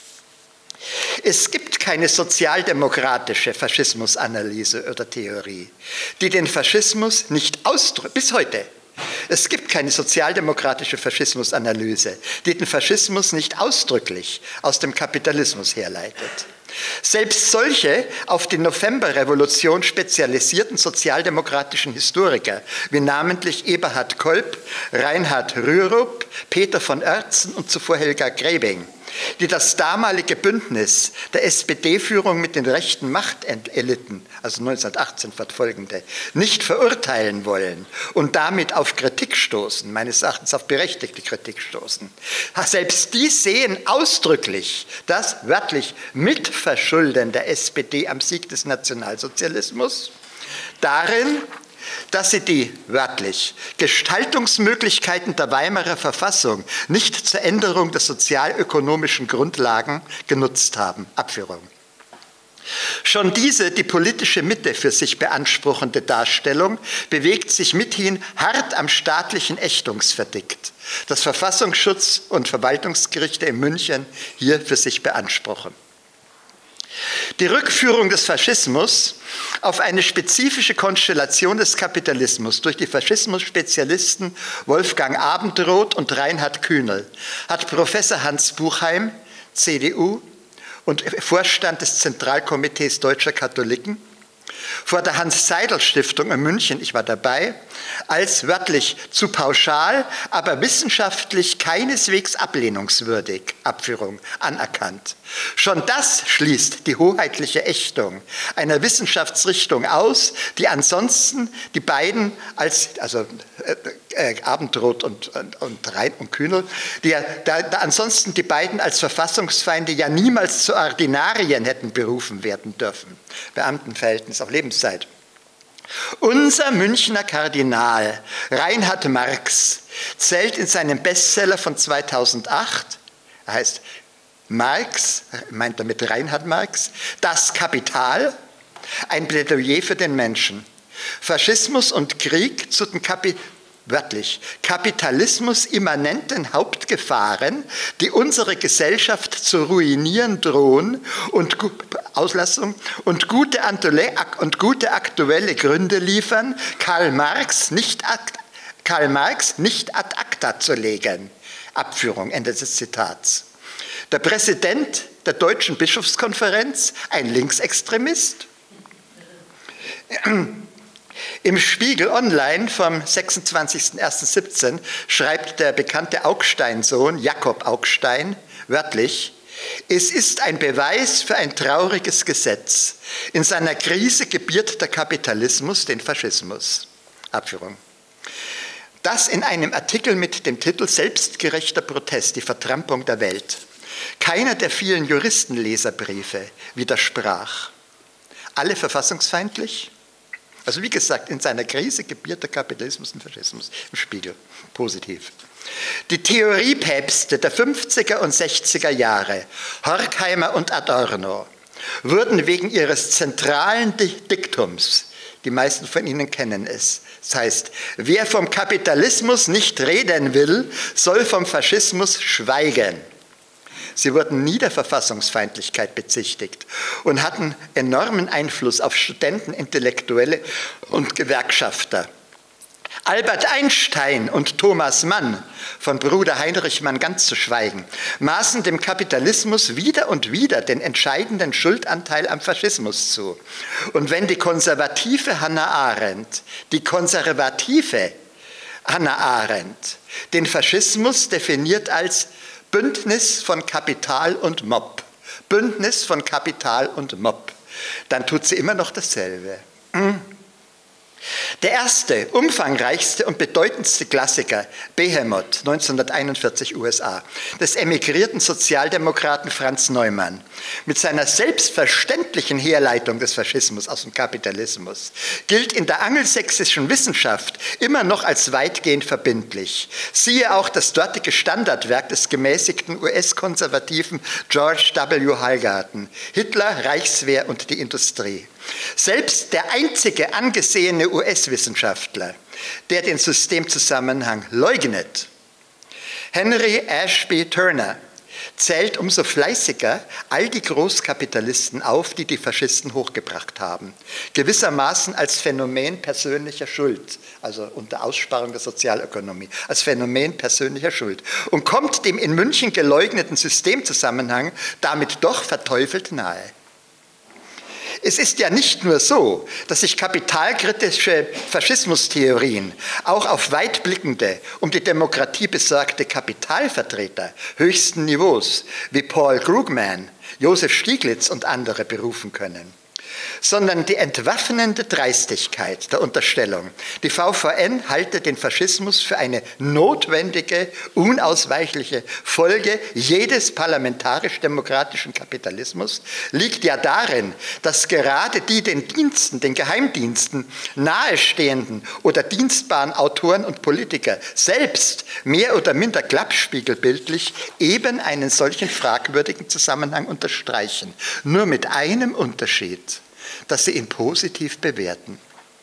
Es gibt keine sozialdemokratische Faschismusanalyse oder Theorie, die den Faschismus nicht ausdrückt, bis heute. Es gibt keine sozialdemokratische Faschismusanalyse, die den Faschismus nicht ausdrücklich aus dem Kapitalismus herleitet. Selbst solche auf die Novemberrevolution spezialisierten sozialdemokratischen Historiker, wie namentlich Eberhard Kolb, Reinhard Rürup, Peter von Oertzen und zuvor Helga Grebing, die das damalige Bündnis der S P D-Führung mit den rechten Machteliten, also neunzehnhundertachtzehn fortfolgende, nicht verurteilen wollen und damit auf Kritik stoßen, meines Erachtens auf berechtigte Kritik stoßen. Selbst die sehen ausdrücklich das wörtlich Mitverschulden der S P D am Sieg des Nationalsozialismus darin, dass sie die, wörtlich, Gestaltungsmöglichkeiten der Weimarer Verfassung nicht zur Änderung der sozialökonomischen Grundlagen genutzt haben. Abführung. Schon diese die politische Mitte für sich beanspruchende Darstellung bewegt sich mithin hart am staatlichen Ächtungsverdikt, das Verfassungsschutz und Verwaltungsgerichte in München hier für sich beanspruchen. Die Rückführung des Faschismus auf eine spezifische Konstellation des Kapitalismus durch die Faschismus-Spezialisten Wolfgang Abendroth und Reinhard Kühnel hat Professor Hans Buchheim, C D U und Vorstand des Zentralkomitees Deutscher Katholiken, vor der Hans-Seidel-Stiftung in München, ich war dabei, als wörtlich zu pauschal, aber wissenschaftlich keineswegs ablehnungswürdig Abführung anerkannt. Schon das schließt die hoheitliche Ächtung einer Wissenschaftsrichtung aus, die ansonsten die beiden als, also äh, äh, Abendroth und, und, und Rhein und Kühnel, die da, da ansonsten die beiden als Verfassungsfeinde ja niemals zu Ordinarien hätten berufen werden dürfen. Beamtenverhältnis auf Lebenszeit. Unser Münchner Kardinal Reinhard Marx zählt in seinem Bestseller von zweitausendacht, er heißt Marx, meint damit Reinhard Marx, das Kapital, ein Plädoyer für den Menschen. Faschismus und Krieg zu den Kapi wörtlich Kapitalismus immanenten Hauptgefahren, die unsere Gesellschaft zu ruinieren drohen und Auslassung und gute, und gute aktuelle Gründe liefern, Karl Marx nicht ad, Karl Marx nicht ad acta zu legen. Abführung, Ende des Zitats. Der Präsident der Deutschen Bischofskonferenz, ein Linksextremist. Im Spiegel Online vom sechsundzwanzigsten ersten siebzehn schreibt der bekannte Augstein-Sohn Jakob Augstein wörtlich: Es ist ein Beweis für ein trauriges Gesetz. In seiner Krise gebiert der Kapitalismus den Faschismus. Abführung. Das in einem Artikel mit dem Titel Selbstgerechter Protest, die Vertrampung der Welt. Keiner der vielen Juristenleserbriefe widersprach. Alle verfassungsfeindlich? Also wie gesagt, in seiner Krise gebiert der Kapitalismus den Faschismus. Im Spiegel. Positiv. Die Theoriepäpste der fünfziger und sechziger Jahre, Horkheimer und Adorno, wurden wegen ihres zentralen Diktums, die meisten von Ihnen kennen es, das heißt, wer vom Kapitalismus nicht reden will, soll vom Faschismus schweigen. Sie wurden nie der Verfassungsfeindlichkeit bezichtigt und hatten enormen Einfluss auf Studenten, Intellektuelle und Gewerkschafter. Albert Einstein und Thomas Mann, von Bruder Heinrich Mann ganz zu schweigen, maßen dem Kapitalismus wieder und wieder den entscheidenden Schuldanteil am Faschismus zu. Und wenn die konservative Hannah Arendt, die konservative Hannah Arendt, den Faschismus definiert als Bündnis von Kapital und Mob, Bündnis von Kapital und Mob, dann tut sie immer noch dasselbe. Der erste, umfangreichste und bedeutendste Klassiker, Behemoth, neunzehnhunderteinundvierzig U S A, des emigrierten Sozialdemokraten Franz Neumann, mit seiner selbstverständlichen Herleitung des Faschismus aus dem Kapitalismus, gilt in der angelsächsischen Wissenschaft immer noch als weitgehend verbindlich. Siehe auch das dortige Standardwerk des gemäßigten U S-Konservativen George W. Hallgarten, Hitler, Reichswehr und die Industrie. Selbst der einzige angesehene U S-Wissenschaftler, der den Systemzusammenhang leugnet, Henry Ashby Turner, zählt umso fleißiger all die Großkapitalisten auf, die die Faschisten hochgebracht haben, gewissermaßen als Phänomen persönlicher Schuld, also unter Aussparung der Sozialökonomie, als Phänomen persönlicher Schuld und kommt dem in München geleugneten Systemzusammenhang damit doch verteufelt nahe. Es ist ja nicht nur so, dass sich kapitalkritische Faschismustheorien auch auf weitblickende, um die Demokratie besorgte Kapitalvertreter höchsten Niveaus wie Paul Krugman, Josef Stieglitz und andere berufen können. sondern die entwaffnende Dreistigkeit der Unterstellung, die V V N halte den Faschismus für eine notwendige, unausweichliche Folge jedes parlamentarisch-demokratischen Kapitalismus, liegt ja darin, dass gerade die den Diensten, den Geheimdiensten nahestehenden oder dienstbaren Autoren und Politiker selbst mehr oder minder klappspiegelbildlich eben einen solchen fragwürdigen Zusammenhang unterstreichen, nur mit einem Unterschied, dass sie ihn positiv bewerten.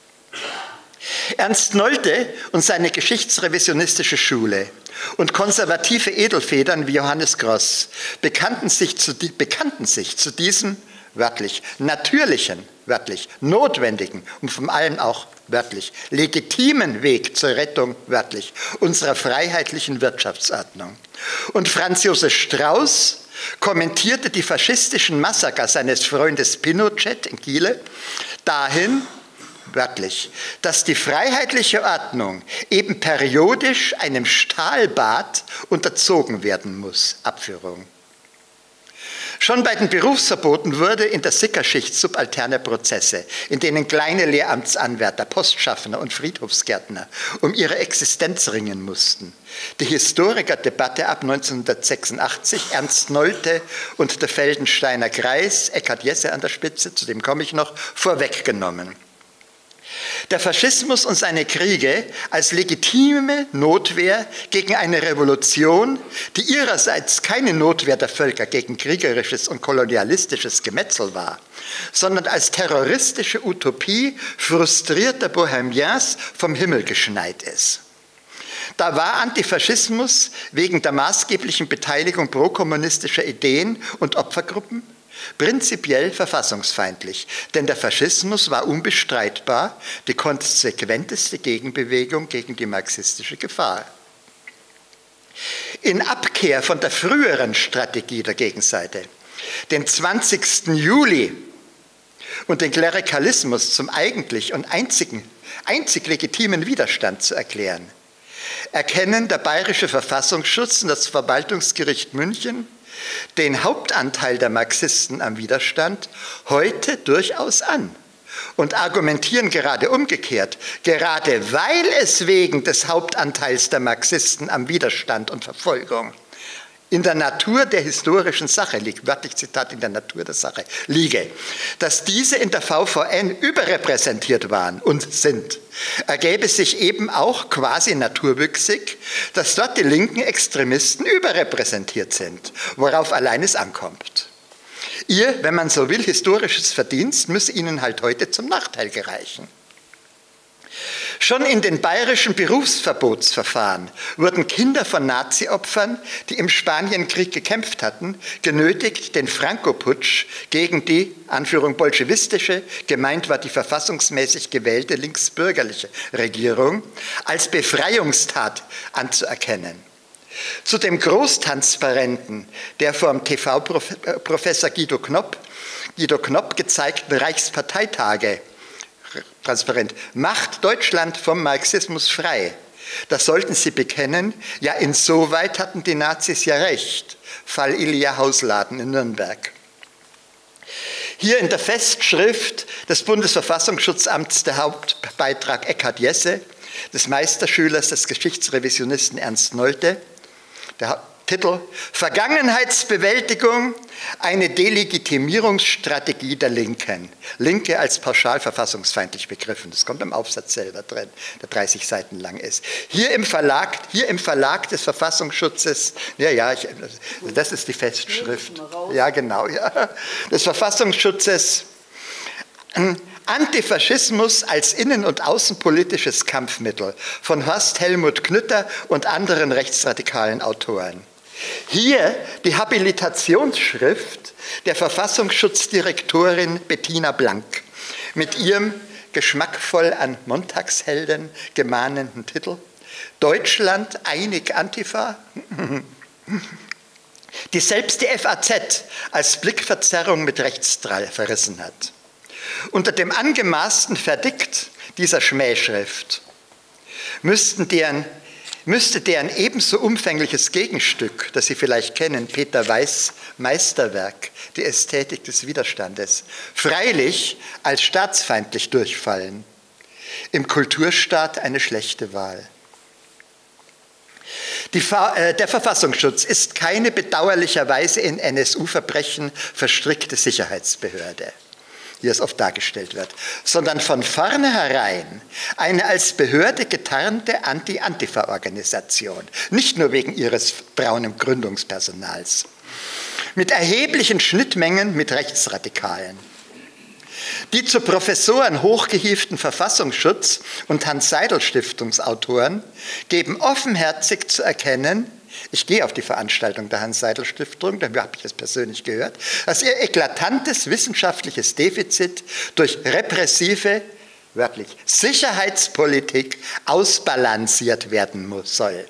Ernst Nolte und seine geschichtsrevisionistische Schule und konservative Edelfedern wie Johannes Gross bekannten sich zu, bekannten sich zu diesem wörtlich natürlichen, wörtlich notwendigen und vor allem auch wörtlich legitimen Weg zur Rettung, wörtlich, unserer freiheitlichen Wirtschaftsordnung. Und Franz Josef Strauß kommentierte die faschistischen Massaker seines Freundes Pinochet in Chile dahin, wörtlich, dass die freiheitliche Ordnung eben periodisch einem Stahlbad unterzogen werden muss. Abführung. Schon bei den Berufsverboten wurde in der Sickerschicht subalterne Prozesse, in denen kleine Lehramtsanwärter, Postschaffner und Friedhofsgärtner um ihre Existenz ringen mussten, die Historikerdebatte ab neunzehnhundertsechsundachtzig, Ernst Nolte und der Feldensteiner Kreis, Eckhard Jesse an der Spitze, zu dem komme ich noch, vorweggenommen. Der Faschismus und seine Kriege als legitime Notwehr gegen eine Revolution, die ihrerseits keine Notwehr der Völker gegen kriegerisches und kolonialistisches Gemetzel war, sondern als terroristische Utopie frustrierter Bohemiens vom Himmel geschneit ist. Da war Antifaschismus wegen der maßgeblichen Beteiligung prokommunistischer Ideen und Opfergruppen prinzipiell verfassungsfeindlich, denn der Faschismus war unbestreitbar die konsequenteste Gegenbewegung gegen die marxistische Gefahr. In Abkehr von der früheren Strategie der Gegenseite, den zwanzigsten Juli und den Klerikalismus zum eigentlich und einzigen, einzig legitimen Widerstand zu erklären, erkennen der Bayerische Verfassungsschutz und das Verwaltungsgericht München den Hauptanteil der Marxisten am Widerstand heute durchaus an und argumentieren gerade umgekehrt, gerade weil es wegen des Hauptanteils der Marxisten am Widerstand und Verfolgung in der Natur der historischen Sache liegt, wörtlich Zitat, in der Natur der Sache liege, dass diese in der V V N überrepräsentiert waren und sind, ergäbe sich eben auch quasi naturwüchsig, dass dort die linken Extremisten überrepräsentiert sind, worauf allein es ankommt. Ihr, wenn man so will, historisches Verdienst müsse ihnen halt heute zum Nachteil gereichen. Schon in den bayerischen Berufsverbotsverfahren wurden Kinder von Nazi-Opfern, die im Spanienkrieg gekämpft hatten, genötigt, den Franco-Putsch gegen die, Anführung bolschewistische, gemeint war die verfassungsmäßig gewählte linksbürgerliche Regierung, als Befreiungstat anzuerkennen. Zu dem Großtransparenten der vom T V-Professor Guido Knopp, Guido Knopp gezeigten Reichsparteitage, transparent, macht Deutschland vom Marxismus frei. Das sollten Sie bekennen. Ja, insoweit hatten die Nazis ja recht. Fall Ilja Hausladen in Nürnberg. Hier in der Festschrift des Bundesverfassungsschutzamts der Hauptbeitrag Eckhard Jesse, des Meisterschülers des Geschichtsrevisionisten Ernst Nolte, der Titel Vergangenheitsbewältigung, eine Delegitimierungsstrategie der Linken. Linke als pauschal verfassungsfeindlich begriffen. Das kommt im Aufsatz selber drin, der dreißig Seiten lang ist. Hier im Verlag, hier im Verlag des Verfassungsschutzes, ja, ja, ich, das ist die Festschrift. Ja, genau, ja, des Verfassungsschutzes. Antifaschismus als innen- und außenpolitisches Kampfmittel von Horst Helmut Knütter und anderen rechtsradikalen Autoren. Hier die Habilitationsschrift der Verfassungsschutzdirektorin Bettina Blank mit ihrem geschmackvoll an Montagshelden gemahnenden Titel Deutschland einig Antifa, die selbst die F A Z als Blickverzerrung mit Rechtsdrall verrissen hat. Unter dem angemaßten Verdikt dieser Schmähschrift müssten deren müsste deren ebenso umfängliches Gegenstück, das Sie vielleicht kennen, Peter Weiß' Meisterwerk, die Ästhetik des Widerstandes, freilich als staatsfeindlich durchfallen. Im Kulturstaat eine schlechte Wahl. Die, äh, der Verfassungsschutz ist keine bedauerlicherweise in N S U-Verbrechen verstrickte Sicherheitsbehörde, wie es oft dargestellt wird, sondern von vornherein eine als Behörde getarnte Anti-Antifa-Organisation, nicht nur wegen ihres braunen Gründungspersonals, mit erheblichen Schnittmengen mit Rechtsradikalen. Die zu Professoren hochgehieften Verfassungsschutz- und Hans-Seidel-Stiftungsautoren geben offenherzig zu erkennen, ich gehe auf die Veranstaltung der Hans-Seidel-Stiftung, da habe ich es persönlich gehört, dass ihr eklatantes wissenschaftliches Defizit durch repressive, wörtlich, Sicherheitspolitik ausbalanciert werden muss, soll.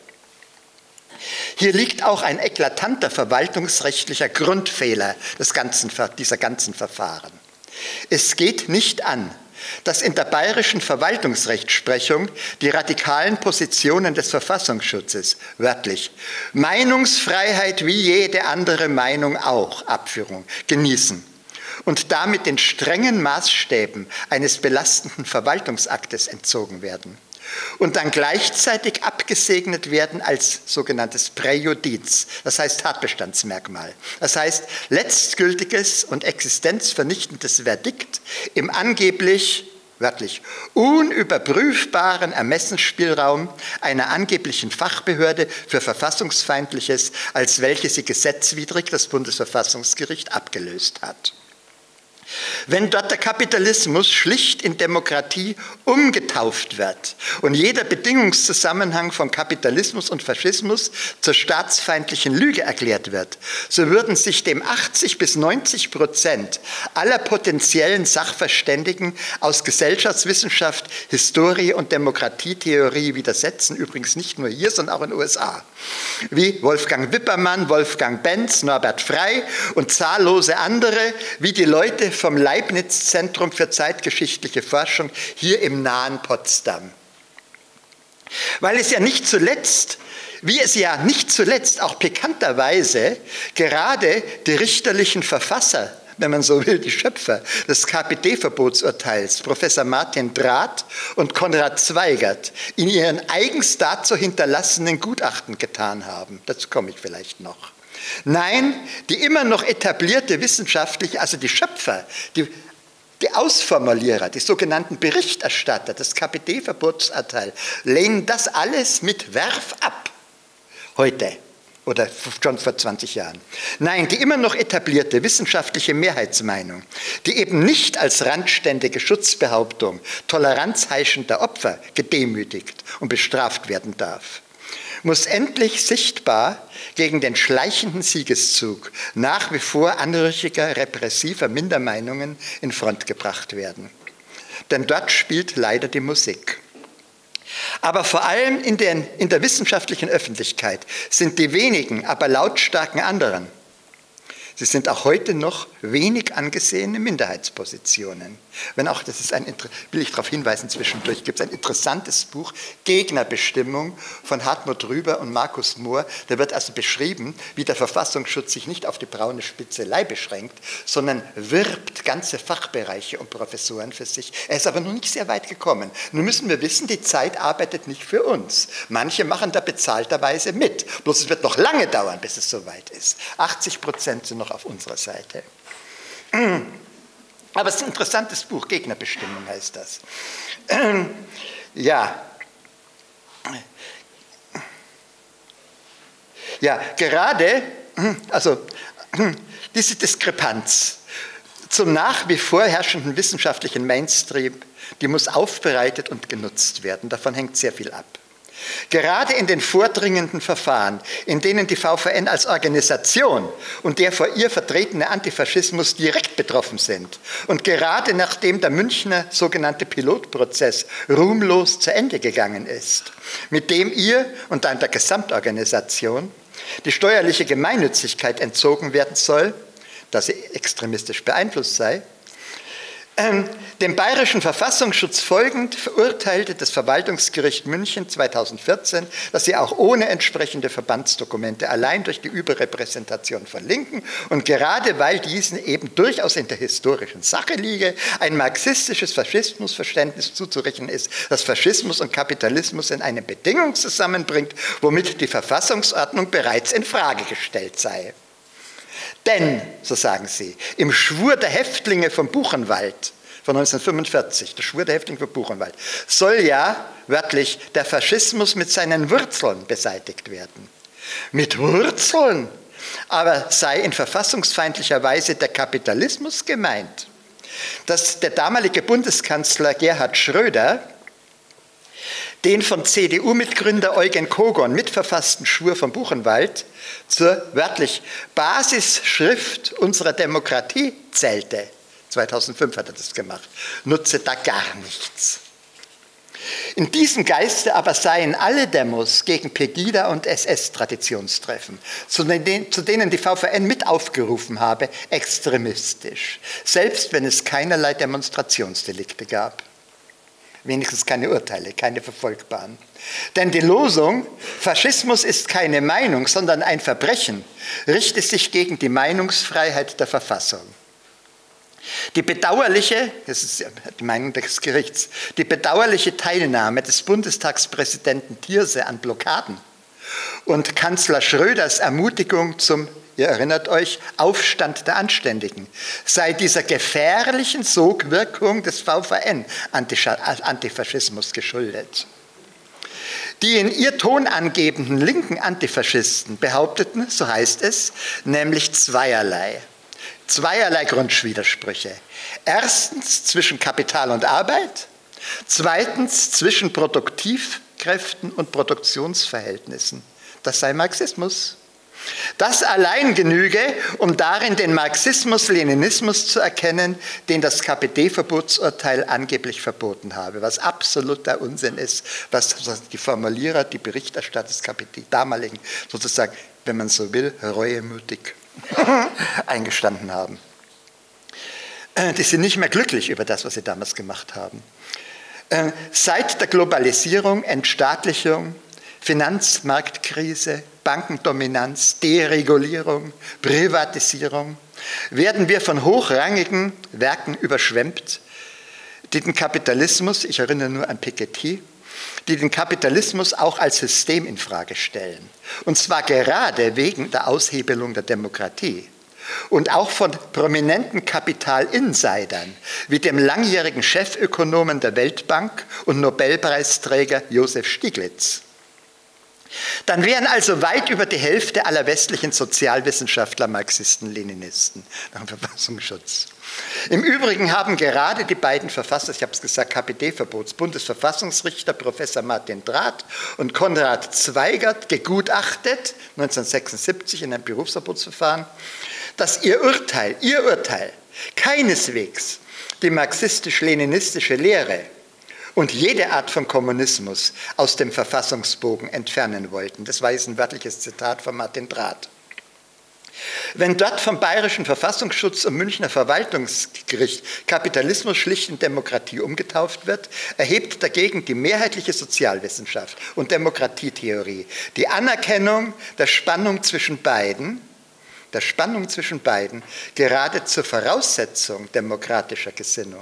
Hier liegt auch ein eklatanter verwaltungsrechtlicher Grundfehler des ganzen, dieser ganzen Verfahren. Es geht nicht an, dass in der bayerischen Verwaltungsrechtsprechung die radikalen Positionen des Verfassungsschutzes, wörtlich, Meinungsfreiheit wie jede andere Meinung auch, Abführung, genießen und damit den strengen Maßstäben eines belastenden Verwaltungsaktes entzogen werden und dann gleichzeitig abgesegnet werden als sogenanntes Präjudiz, das heißt Tatbestandsmerkmal. Das heißt letztgültiges und existenzvernichtendes Verdikt im angeblich, wörtlich, unüberprüfbaren Ermessensspielraum einer angeblichen Fachbehörde für Verfassungsfeindliches, als welche sie gesetzwidrig das Bundesverfassungsgericht abgelöst hat. Wenn dort der Kapitalismus schlicht in Demokratie umgetauft wird und jeder Bedingungszusammenhang von Kapitalismus und Faschismus zur staatsfeindlichen Lüge erklärt wird, so würden sich dem achtzig bis neunzig Prozent aller potenziellen Sachverständigen aus Gesellschaftswissenschaft, Historie und Demokratietheorie widersetzen, übrigens nicht nur hier, sondern auch in den U S A, wie Wolfgang Wippermann, Wolfgang Benz, Norbert Frey und zahllose andere, wie die Leute vom Leibniz-Zentrum für zeitgeschichtliche Forschung hier im nahen Potsdam. Weil es ja nicht zuletzt, wie es ja nicht zuletzt auch pikanterweise gerade die richterlichen Verfasser, wenn man so will, die Schöpfer des K P D-Verbotsurteils, Professor Martin Drath und Konrad Zweigert, in ihren eigens dazu hinterlassenen Gutachten getan haben. Dazu komme ich vielleicht noch. Nein, die immer noch etablierte wissenschaftliche, also die Schöpfer, die, die Ausformulierer, die sogenannten Berichterstatter des K P D-Verbotsurteils, lehnen das alles mit Werf ab. Heute oder schon vor zwanzig Jahren. Nein, die immer noch etablierte wissenschaftliche Mehrheitsmeinung, die eben nicht als randständige Schutzbehauptung toleranzheischender Opfer gedemütigt und bestraft werden darf, muss endlich sichtbar gegen den schleichenden Siegeszug nach wie vor anrüchiger, repressiver Mindermeinungen in Front gebracht werden. Denn dort spielt leider die Musik. Aber vor allem in, den, in der wissenschaftlichen Öffentlichkeit sind die wenigen, aber lautstarken anderen, sie sind auch heute noch wenig angesehene Minderheitspositionen. Wenn auch, das ist ein, will ich darauf hinweisen, zwischendurch gibt es ein interessantes Buch, Gegnerbestimmung von Hartmut Rüber und Markus Mohr. Da wird also beschrieben, wie der Verfassungsschutz sich nicht auf die braune Spitzelei beschränkt, sondern wirbt ganze Fachbereiche und Professoren für sich. Er ist aber noch nicht sehr weit gekommen. Nun müssen wir wissen, die Zeit arbeitet nicht für uns. Manche machen da bezahlterweise mit. Bloß es wird noch lange dauern, bis es soweit ist. achtzig Prozent sind noch auf unserer Seite. Aber es ist ein interessantes Buch, Gegnerbestimmung heißt das. Ja. Ja, gerade, also diese Diskrepanz zum nach wie vor herrschenden wissenschaftlichen Mainstream, die muss aufbereitet und genutzt werden. Davon hängt sehr viel ab. Gerade in den vordringenden Verfahren, in denen die V V N als Organisation und der vor ihr vertretene Antifaschismus direkt betroffen sind und gerade nachdem der Münchner sogenannte Pilotprozess ruhmlos zu Ende gegangen ist, mit dem ihr und dann der Gesamtorganisation die steuerliche Gemeinnützigkeit entzogen werden soll, da sie extremistisch beeinflusst sei, Ähm, dem Bayerischen Verfassungsschutz folgend verurteilte das Verwaltungsgericht München zweitausendvierzehn, dass sie auch ohne entsprechende Verbandsdokumente allein durch die Überrepräsentation von Linken und gerade weil diesen eben durchaus in der historischen Sache liege, ein marxistisches Faschismusverständnis zuzurechnen ist, das Faschismus und Kapitalismus in eine Bedingung zusammenbringt, womit die Verfassungsordnung bereits in Frage gestellt sei. Denn, so sagen sie, im Schwur der Häftlinge vom Buchenwald von neunzehnhundertfünfundvierzig, der Schwur der Häftlinge von Buchenwald, soll ja wörtlich der Faschismus mit seinen Wurzeln beseitigt werden. Mit Wurzeln aber sei in verfassungsfeindlicher Weise der Kapitalismus gemeint. Dass der damalige Bundeskanzler Gerhard Schröder den von C D U-Mitgründer Eugen Kogon mitverfassten Schwur von Buchenwald zur wörtlich Basisschrift unserer Demokratie zählte. zweitausendfünf hat er das gemacht. Nutze da gar nichts. In diesem Geiste aber seien alle Demos gegen Pegida und S S-Traditionstreffen, zu denen die V V N mit aufgerufen habe, extremistisch, selbst wenn es keinerlei Demonstrationsdelikte gab. Wenigstens keine Urteile, keine verfolgbaren. Denn die Losung, Faschismus ist keine Meinung, sondern ein Verbrechen, richtet sich gegen die Meinungsfreiheit der Verfassung. Die bedauerliche, das ist die Meinung des Gerichts, die bedauerliche Teilnahme des Bundestagspräsidenten Thierse an Blockaden und Kanzler Schröders Ermutigung zum, ihr erinnert euch, Aufstand der Anständigen, sei dieser gefährlichen Sogwirkung des V V N Antifaschismus geschuldet. Die in ihr Ton angebenden linken Antifaschisten behaupteten, so heißt es, nämlich zweierlei. Zweierlei Grundwidersprüche. Erstens zwischen Kapital und Arbeit, zweitens zwischen Produktivkräften und Produktionsverhältnissen. Das sei Marxismus. Das allein genüge, um darin den Marxismus-Leninismus zu erkennen, den das K P D-Verbotsurteil angeblich verboten habe, was absoluter Unsinn ist, was die Formulierer, die Berichterstatter des K P D damaligen sozusagen, wenn man so will, reuemütig eingestanden haben. Die sind nicht mehr glücklich über das, was sie damals gemacht haben. Seit der Globalisierung, Entstaatlichung, Finanzmarktkrise, Bankendominanz, Deregulierung, Privatisierung werden wir von hochrangigen Werken überschwemmt, die den Kapitalismus, ich erinnere nur an Piketty, die den Kapitalismus auch als System infrage stellen. Und zwar gerade wegen der Aushebelung der Demokratie. Und auch von prominenten Kapitalinsidern, wie dem langjährigen Chefökonomen der Weltbank und Nobelpreisträger Josef Stiglitz. Dann wären also weit über die Hälfte aller westlichen Sozialwissenschaftler Marxisten, Leninisten nach dem Verfassungsschutz. Im Übrigen haben gerade die beiden Verfasser, ich habe es gesagt, K P D-Verbots, Bundesverfassungsrichter Professor Martin Drath und Konrad Zweigert gegutachtet, neunzehnhundertsechsundsiebzig in einem Berufsverbotsverfahren, dass ihr Urteil, ihr Urteil keineswegs die marxistisch-leninistische Lehre und jede Art von Kommunismus aus dem Verfassungsbogen entfernen wollten. Das war jetzt ein wörtliches Zitat von Martin Drath. Wenn dort vom Bayerischen Verfassungsschutz und Münchner Verwaltungsgericht Kapitalismus schlicht in Demokratie umgetauft wird, erhebt dagegen die mehrheitliche Sozialwissenschaft und Demokratietheorie die Anerkennung der Spannung zwischen beiden, der Spannung zwischen beiden gerade zur Voraussetzung demokratischer Gesinnung.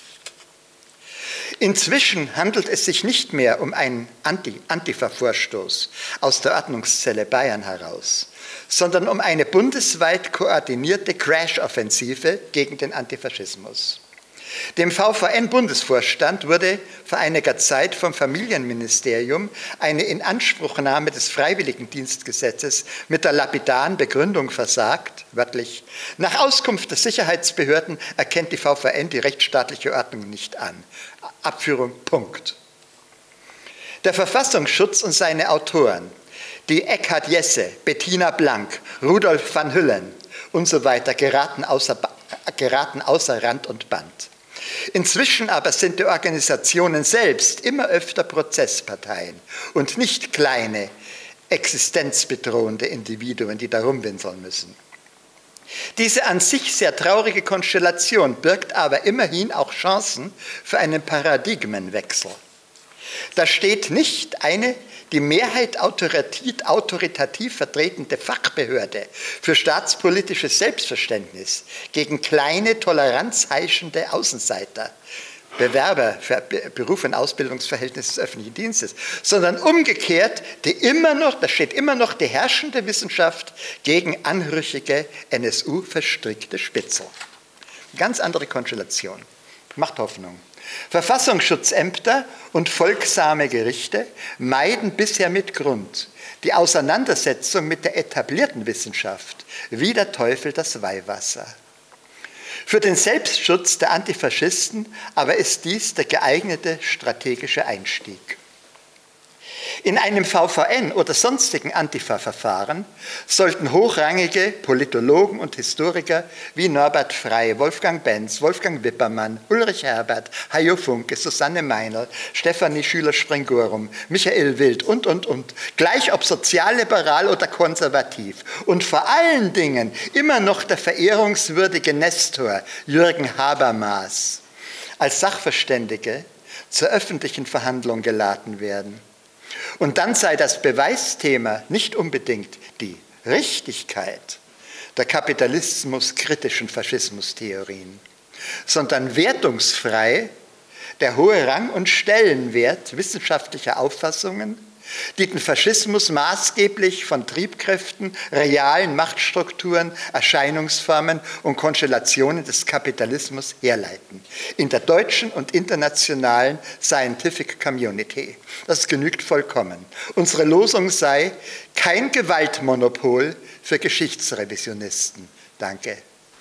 Inzwischen handelt es sich nicht mehr um einen Anti- Antifa-Vorstoß aus der Ordnungszelle Bayern heraus, sondern um eine bundesweit koordinierte Crash-Offensive gegen den Antifaschismus. Dem V V N-Bundesvorstand wurde vor einiger Zeit vom Familienministerium eine Inanspruchnahme des Freiwilligendienstgesetzes mit der lapidaren Begründung versagt, wörtlich, nach Auskunft der Sicherheitsbehörden erkennt die V V N die rechtsstaatliche Ordnung nicht an. Abführung, Punkt. Der Verfassungsschutz und seine Autoren, die Eckhard Jesse, Bettina Blank, Rudolf van Hüllen und so weiter, geraten außer, geraten außer Rand und Band. Inzwischen aber sind die Organisationen selbst immer öfter Prozessparteien und nicht kleine, existenzbedrohende Individuen, die da rumwinseln müssen. Diese an sich sehr traurige Konstellation birgt aber immerhin auch Chancen für einen Paradigmenwechsel. Da steht nicht eine die Mehrheit autoritativ, autoritativ vertretende Fachbehörde für staatspolitisches Selbstverständnis gegen kleine, toleranzheischende Außenseiter, Bewerber für Beruf- und Ausbildungsverhältnisse des öffentlichen Dienstes, sondern umgekehrt, die immer noch, da steht immer noch die herrschende Wissenschaft gegen anrüchige N S U-verstrickte Spitzel. Ganz andere Konstellation. Macht Hoffnung. Verfassungsschutzämter und folgsame Gerichte meiden bisher mit Grund die Auseinandersetzung mit der etablierten Wissenschaft, wie der Teufel das Weihwasser. Für den Selbstschutz der Antifaschisten aber ist dies der geeignete strategische Einstieg. In einem V V N oder sonstigen Antifa-Verfahren sollten hochrangige Politologen und Historiker wie Norbert Frey, Wolfgang Benz, Wolfgang Wippermann, Ulrich Herbert, Hajo Funke, Susanne Meinl, Stefanie Schüler-Springorum, Michael Wild und, und, und, gleich ob sozialliberal oder konservativ und vor allen Dingen immer noch der verehrungswürdige Nestor Jürgen Habermas als Sachverständige zur öffentlichen Verhandlung geladen werden. Und dann sei das Beweisthema nicht unbedingt die Richtigkeit der kapitalismuskritischen Faschismustheorien, sondern wertungsfrei der hohe Rang und Stellenwert wissenschaftlicher Auffassungen, die den Faschismus maßgeblich von Triebkräften, realen Machtstrukturen, Erscheinungsformen und Konstellationen des Kapitalismus herleiten. In der deutschen und internationalen Scientific Community. Das genügt vollkommen. Unsere Losung sei kein Gewaltmonopol für Geschichtsrevisionisten. Danke.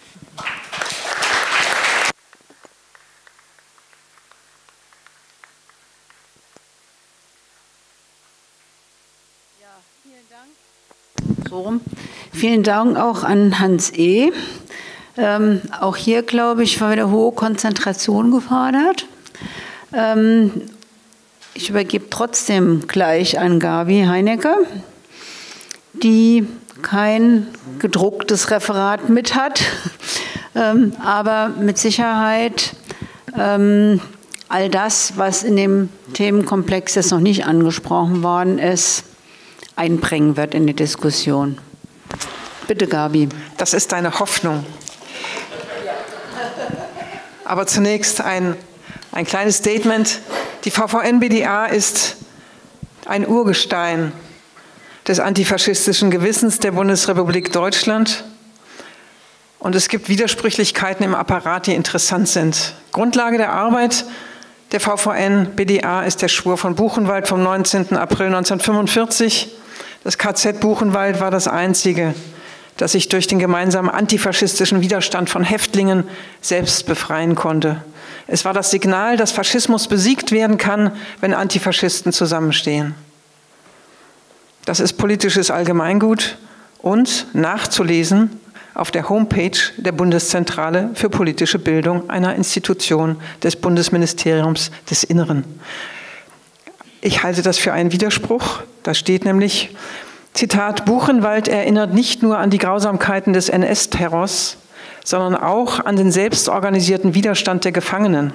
So, vielen Dank auch an Hans E. Ähm, auch hier, glaube ich, war wieder hohe Konzentration gefordert. Ähm, ich übergebe trotzdem gleich an Gabi Heinecke, die kein gedrucktes Referat mit hat, ähm, aber mit Sicherheit ähm, all das, was in dem Themenkomplex jetzt noch nicht angesprochen worden ist, einbringen wird in die Diskussion. Bitte, Gabi. Das ist deine Hoffnung. Aber zunächst ein, ein kleines Statement. Die V V N B D A ist ein Urgestein des antifaschistischen Gewissens der Bundesrepublik Deutschland. Und es gibt Widersprüchlichkeiten im Apparat, die interessant sind. Grundlage der Arbeit der V V N B D A ist der Schwur von Buchenwald vom neunzehnten April neunzehnhundertfünfundvierzig. Das K Z Buchenwald war das einzige, das sich durch den gemeinsamen antifaschistischen Widerstand von Häftlingen selbst befreien konnte. Es war das Signal, dass Faschismus besiegt werden kann, wenn Antifaschisten zusammenstehen. Das ist politisches Allgemeingut und nachzulesen auf der Homepage der Bundeszentrale für politische Bildung, einer Institution des Bundesministeriums des Inneren. Ich halte das für einen Widerspruch. Da steht nämlich, Zitat, Buchenwald erinnert nicht nur an die Grausamkeiten des N S-Terrors, sondern auch an den selbstorganisierten Widerstand der Gefangenen.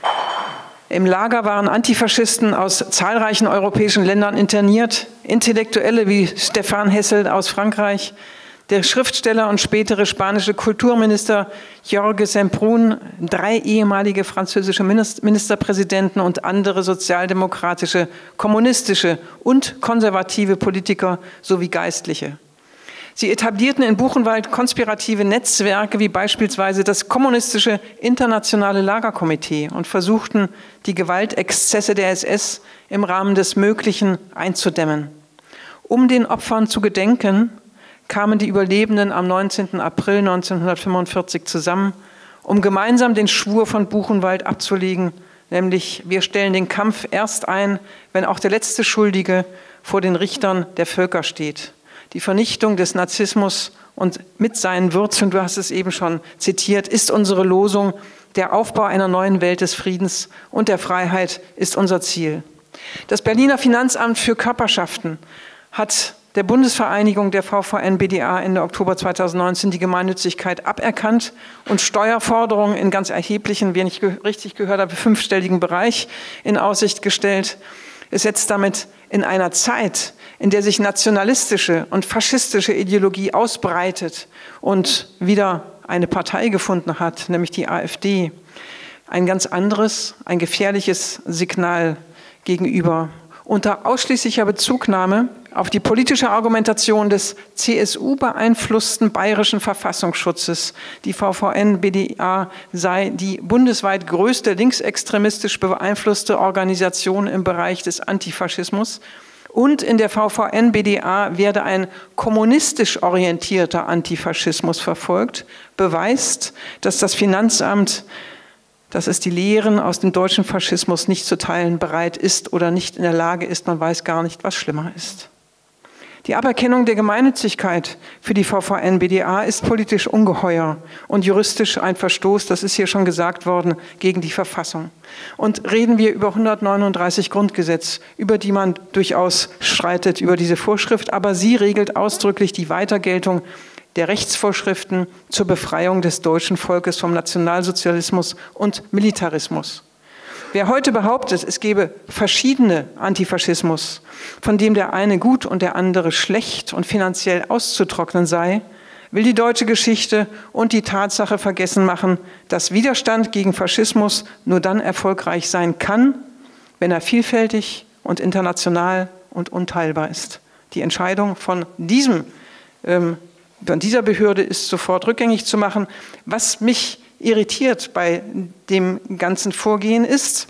Im Lager waren Antifaschisten aus zahlreichen europäischen Ländern interniert, Intellektuelle wie Stefan Hessel aus Frankreich, der Schriftsteller und spätere spanische Kulturminister Jorge Semprún, drei ehemalige französische Ministerpräsidenten und andere sozialdemokratische, kommunistische und konservative Politiker sowie Geistliche. Sie etablierten in Buchenwald konspirative Netzwerke wie beispielsweise das kommunistische Internationale Lagerkomitee und versuchten, die Gewaltexzesse der S S im Rahmen des Möglichen einzudämmen. Um den Opfern zu gedenken, kamen die Überlebenden am neunzehnten April neunzehnhundertfünfundvierzig zusammen, um gemeinsam den Schwur von Buchenwald abzulegen, nämlich wir stellen den Kampf erst ein, wenn auch der letzte Schuldige vor den Richtern der Völker steht. Die Vernichtung des Narzissmus und mit seinen Wurzeln, du hast es eben schon zitiert, ist unsere Losung, der Aufbau einer neuen Welt des Friedens und der Freiheit ist unser Ziel. Das Berliner Finanzamt für Körperschaften hat der Bundesvereinigung der V V N B D A Ende Oktober zweitausendneunzehn die Gemeinnützigkeit aberkannt und Steuerforderungen in ganz erheblichen, wenn ich richtig gehört habe, fünfstelligen Bereich in Aussicht gestellt. Es setzt damit in einer Zeit, in der sich nationalistische und faschistische Ideologie ausbreitet und wieder eine Partei gefunden hat, nämlich die AfD, ein ganz anderes, ein gefährliches Signal gegenüber. Unter ausschließlicher Bezugnahme auf die politische Argumentation des C S U-beeinflussten bayerischen Verfassungsschutzes, die V V N B D A sei die bundesweit größte linksextremistisch beeinflusste Organisation im Bereich des Antifaschismus, und in der V V N B D A werde ein kommunistisch orientierter Antifaschismus verfolgt, beweist, dass das Finanzamt, dass es die Lehren aus dem deutschen Faschismus nicht zu teilen bereit ist oder nicht in der Lage ist, man weiß gar nicht, was schlimmer ist. Die Aberkennung der Gemeinnützigkeit für die V V N B D A ist politisch ungeheuer und juristisch ein Verstoß, das ist hier schon gesagt worden, gegen die Verfassung. Und reden wir über hundertneununddreißig Grundgesetz, über die man durchaus streitet, über diese Vorschrift, aber sie regelt ausdrücklich die Weitergeltung der Rechtsvorschriften zur Befreiung des deutschen Volkes vom Nationalsozialismus und Militarismus. Wer heute behauptet, es gebe verschiedene Antifaschismus, von dem der eine gut und der andere schlecht und finanziell auszutrocknen sei, will die deutsche Geschichte und die Tatsache vergessen machen, dass Widerstand gegen Faschismus nur dann erfolgreich sein kann, wenn er vielfältig und international und unteilbar ist. Die Entscheidung von diesem ähm, von dieser Behörde ist sofort rückgängig zu machen. Was mich irritiert bei dem ganzen Vorgehen ist,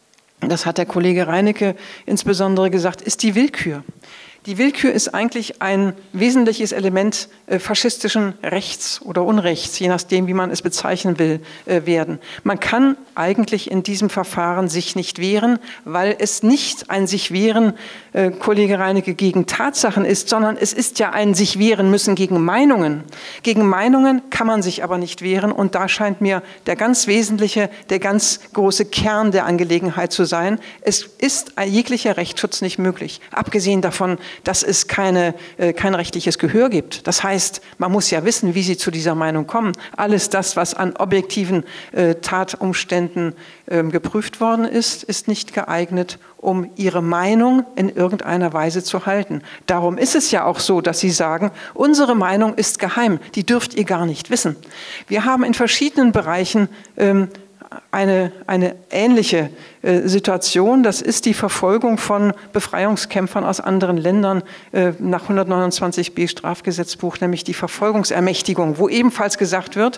das hat der Kollege Reinecke insbesondere gesagt, ist die Willkür. Die Willkür ist eigentlich ein wesentliches Element äh, faschistischen Rechts oder Unrechts, je nachdem, wie man es bezeichnen will, äh, werden. Man kann eigentlich in diesem Verfahren sich nicht wehren, weil es nicht ein sich wehren, äh, Kollege Reinecke, gegen Tatsachen ist, sondern es ist ja ein sich wehren müssen gegen Meinungen. Gegen Meinungen kann man sich aber nicht wehren, und da scheint mir der ganz wesentliche, der ganz große Kern der Angelegenheit zu sein. Es ist ein jeglicher Rechtsschutz nicht möglich, abgesehen davon, dass es keine, äh, kein rechtliches Gehör gibt. Das heißt, man muss ja wissen, wie Sie zu dieser Meinung kommen. Alles das, was an objektiven äh, Tatumständen äh, geprüft worden ist, ist nicht geeignet, um Ihre Meinung in irgendeiner Weise zu halten. Darum ist es ja auch so, dass Sie sagen, unsere Meinung ist geheim, die dürft ihr gar nicht wissen. Wir haben in verschiedenen Bereichen ähm, Eine, eine ähnliche äh, Situation. Das ist die Verfolgung von Befreiungskämpfern aus anderen Ländern äh, nach hundertneunundzwanzig b Strafgesetzbuch, nämlich die Verfolgungsermächtigung, wo ebenfalls gesagt wird,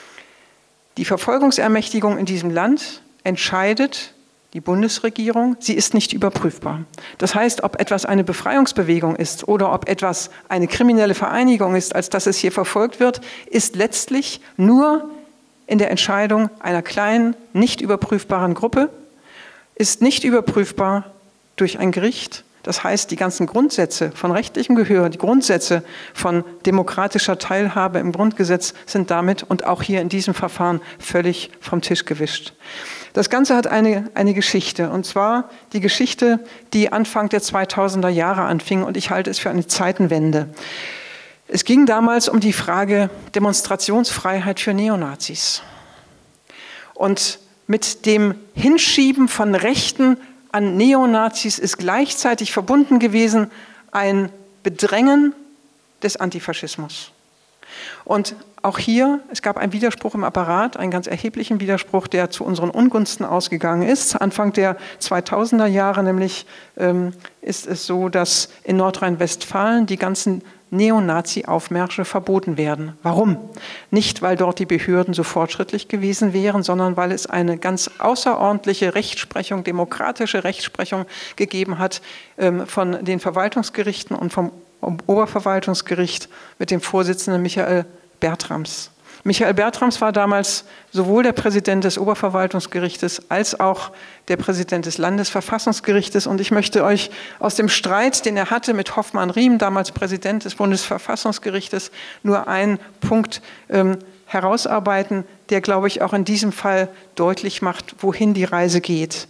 die Verfolgungsermächtigung in diesem Land entscheidet die Bundesregierung, sie ist nicht überprüfbar. Das heißt, ob etwas eine Befreiungsbewegung ist oder ob etwas eine kriminelle Vereinigung ist, als dass es hier verfolgt wird, ist letztlich nur in der Entscheidung einer kleinen, nicht überprüfbaren Gruppe, ist nicht überprüfbar durch ein Gericht. Das heißt, die ganzen Grundsätze von rechtlichem Gehör, die Grundsätze von demokratischer Teilhabe im Grundgesetz sind damit und auch hier in diesem Verfahren völlig vom Tisch gewischt. Das Ganze hat eine, eine Geschichte, und zwar die Geschichte, die Anfang der zweitausender Jahre anfing, und ich halte es für eine Zeitenwende. Es ging damals um die Frage Demonstrationsfreiheit für Neonazis. Und mit dem Hinschieben von Rechten an Neonazis ist gleichzeitig verbunden gewesen ein Bedrängen des Antifaschismus. Und auch hier, es gab einen Widerspruch im Apparat, einen ganz erheblichen Widerspruch, der zu unseren Ungunsten ausgegangen ist. Anfang der zweitausender Jahre nämlich ähm, ist es so, dass in Nordrhein-Westfalen die ganzen Neonazi-Aufmärsche verboten werden. Warum? Nicht, weil dort die Behörden so fortschrittlich gewesen wären, sondern weil es eine ganz außerordentliche Rechtsprechung, demokratische Rechtsprechung gegeben hat ähm, von den Verwaltungsgerichten und vom Oberverwaltungsgericht mit dem Vorsitzenden Michael Bertrams. Michael Bertrams war damals sowohl der Präsident des Oberverwaltungsgerichtes als auch der Präsident des Landesverfassungsgerichtes. Und ich möchte euch aus dem Streit, den er hatte mit Hoffmann Riem, damals Präsident des Bundesverfassungsgerichtes, nur einen Punkt ähm, herausarbeiten, der, glaube ich, auch in diesem Fall deutlich macht, wohin die Reise geht.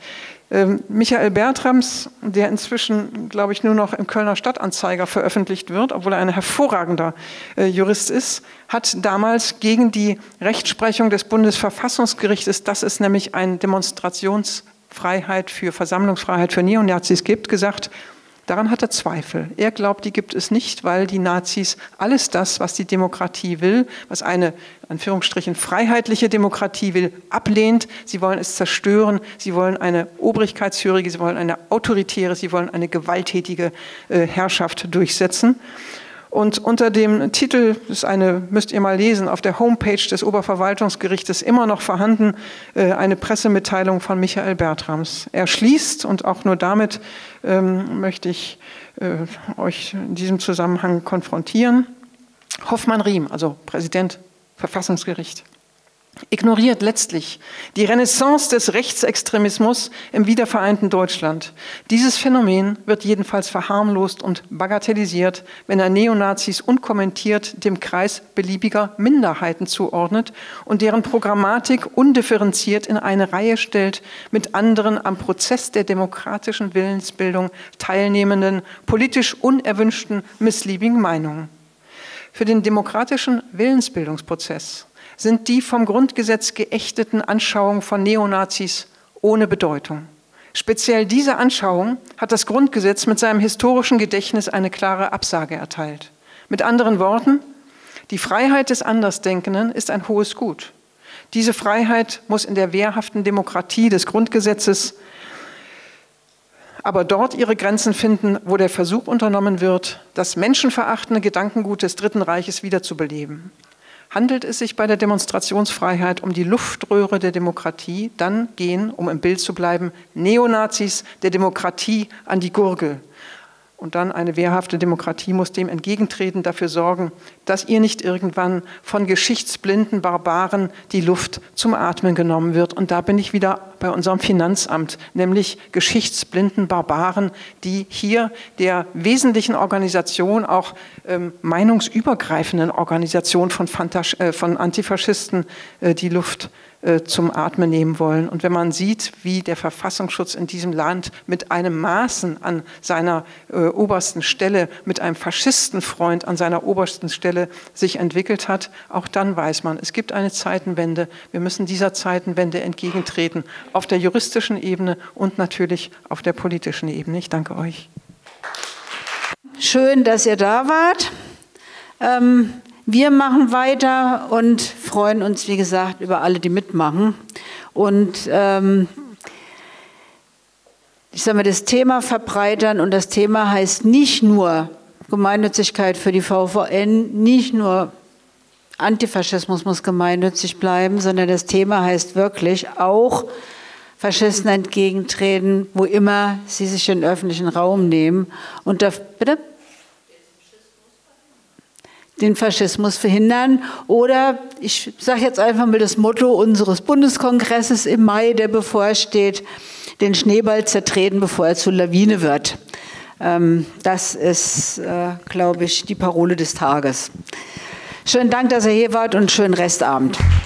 Ähm, Michael Bertrams, der inzwischen, glaube ich, nur noch im Kölner Stadtanzeiger veröffentlicht wird, obwohl er ein hervorragender äh, Jurist ist, hat damals gegen die Rechtsprechung des Bundesverfassungsgerichtes, dass es nämlich eine Demonstrationsfreiheit für Versammlungsfreiheit für Neonazis gibt, gesagt, daran hat er Zweifel. Er glaubt, die gibt es nicht, weil die Nazis alles das, was die Demokratie will, was eine, in Anführungsstrichen, freiheitliche Demokratie will, ablehnt. Sie wollen es zerstören, sie wollen eine obrigkeitshörige, sie wollen eine autoritäre, sie wollen eine gewalttätige äh, Herrschaft durchsetzen. Und unter dem Titel, das ist eine, müsst ihr mal lesen, auf der Homepage des Oberverwaltungsgerichtes immer noch vorhanden, eine Pressemitteilung von Michael Bertrams. Er schließt, und auch nur damit ähm, möchte ich äh, euch in diesem Zusammenhang konfrontieren, Hoffmann-Riem, also Präsident Verfassungsgericht, ignoriert letztlich die Renaissance des Rechtsextremismus im wiedervereinten Deutschland. Dieses Phänomen wird jedenfalls verharmlost und bagatellisiert, wenn er Neonazis unkommentiert dem Kreis beliebiger Minderheiten zuordnet und deren Programmatik undifferenziert in eine Reihe stellt mit anderen am Prozess der demokratischen Willensbildung teilnehmenden, politisch unerwünschten, missliebigen Meinungen. Für den demokratischen Willensbildungsprozess sind die vom Grundgesetz geächteten Anschauungen von Neonazis ohne Bedeutung. Speziell diese Anschauung hat das Grundgesetz mit seinem historischen Gedächtnis eine klare Absage erteilt. Mit anderen Worten, die Freiheit des Andersdenkenden ist ein hohes Gut. Diese Freiheit muss in der wehrhaften Demokratie des Grundgesetzes aber dort ihre Grenzen finden, wo der Versuch unternommen wird, das menschenverachtende Gedankengut des Dritten Reiches wiederzubeleben. Handelt es sich bei der Demonstrationsfreiheit um die Luftröhre der Demokratie, dann gehen, um im Bild zu bleiben, Neonazis der Demokratie an die Gurgel. Und dann eine wehrhafte Demokratie muss dem entgegentreten, dafür sorgen, dass ihr nicht irgendwann von geschichtsblinden Barbaren die Luft zum Atmen genommen wird. Und da bin ich wieder bei unserem Finanzamt, nämlich geschichtsblinden Barbaren, die hier der wesentlichen Organisation, auch ähm, meinungsübergreifenden Organisation von, Fantas äh, von Antifaschisten äh, die Luft äh, zum Atmen nehmen wollen. Und wenn man sieht, wie der Verfassungsschutz in diesem Land mit einem Maßen an seiner äh, obersten Stelle, mit einem Faschistenfreund an seiner obersten Stelle sich entwickelt hat, auch dann weiß man, es gibt eine Zeitenwende. Wir müssen dieser Zeitenwende entgegentreten, auf der juristischen Ebene und natürlich auf der politischen Ebene. Ich danke euch. Schön, dass ihr da wart. Ähm, wir machen weiter und freuen uns, wie gesagt, über alle, die mitmachen. Und ähm, ich sage mal, das Thema verbreitern, und das Thema heißt nicht nur Gemeinnützigkeit für die V V N, nicht nur Antifaschismus muss gemeinnützig bleiben, sondern das Thema heißt wirklich auch Faschisten entgegentreten, wo immer sie sich in den öffentlichen Raum nehmen. Und da, bitte? Den Faschismus verhindern. Oder ich sage jetzt einfach mal das Motto unseres Bundeskongresses im Mai, der bevorsteht, den Schneeball zertreten, bevor er zur Lawine wird. Das ist, glaube ich, die Parole des Tages. Schönen Dank, dass ihr hier wart, und schönen Restabend.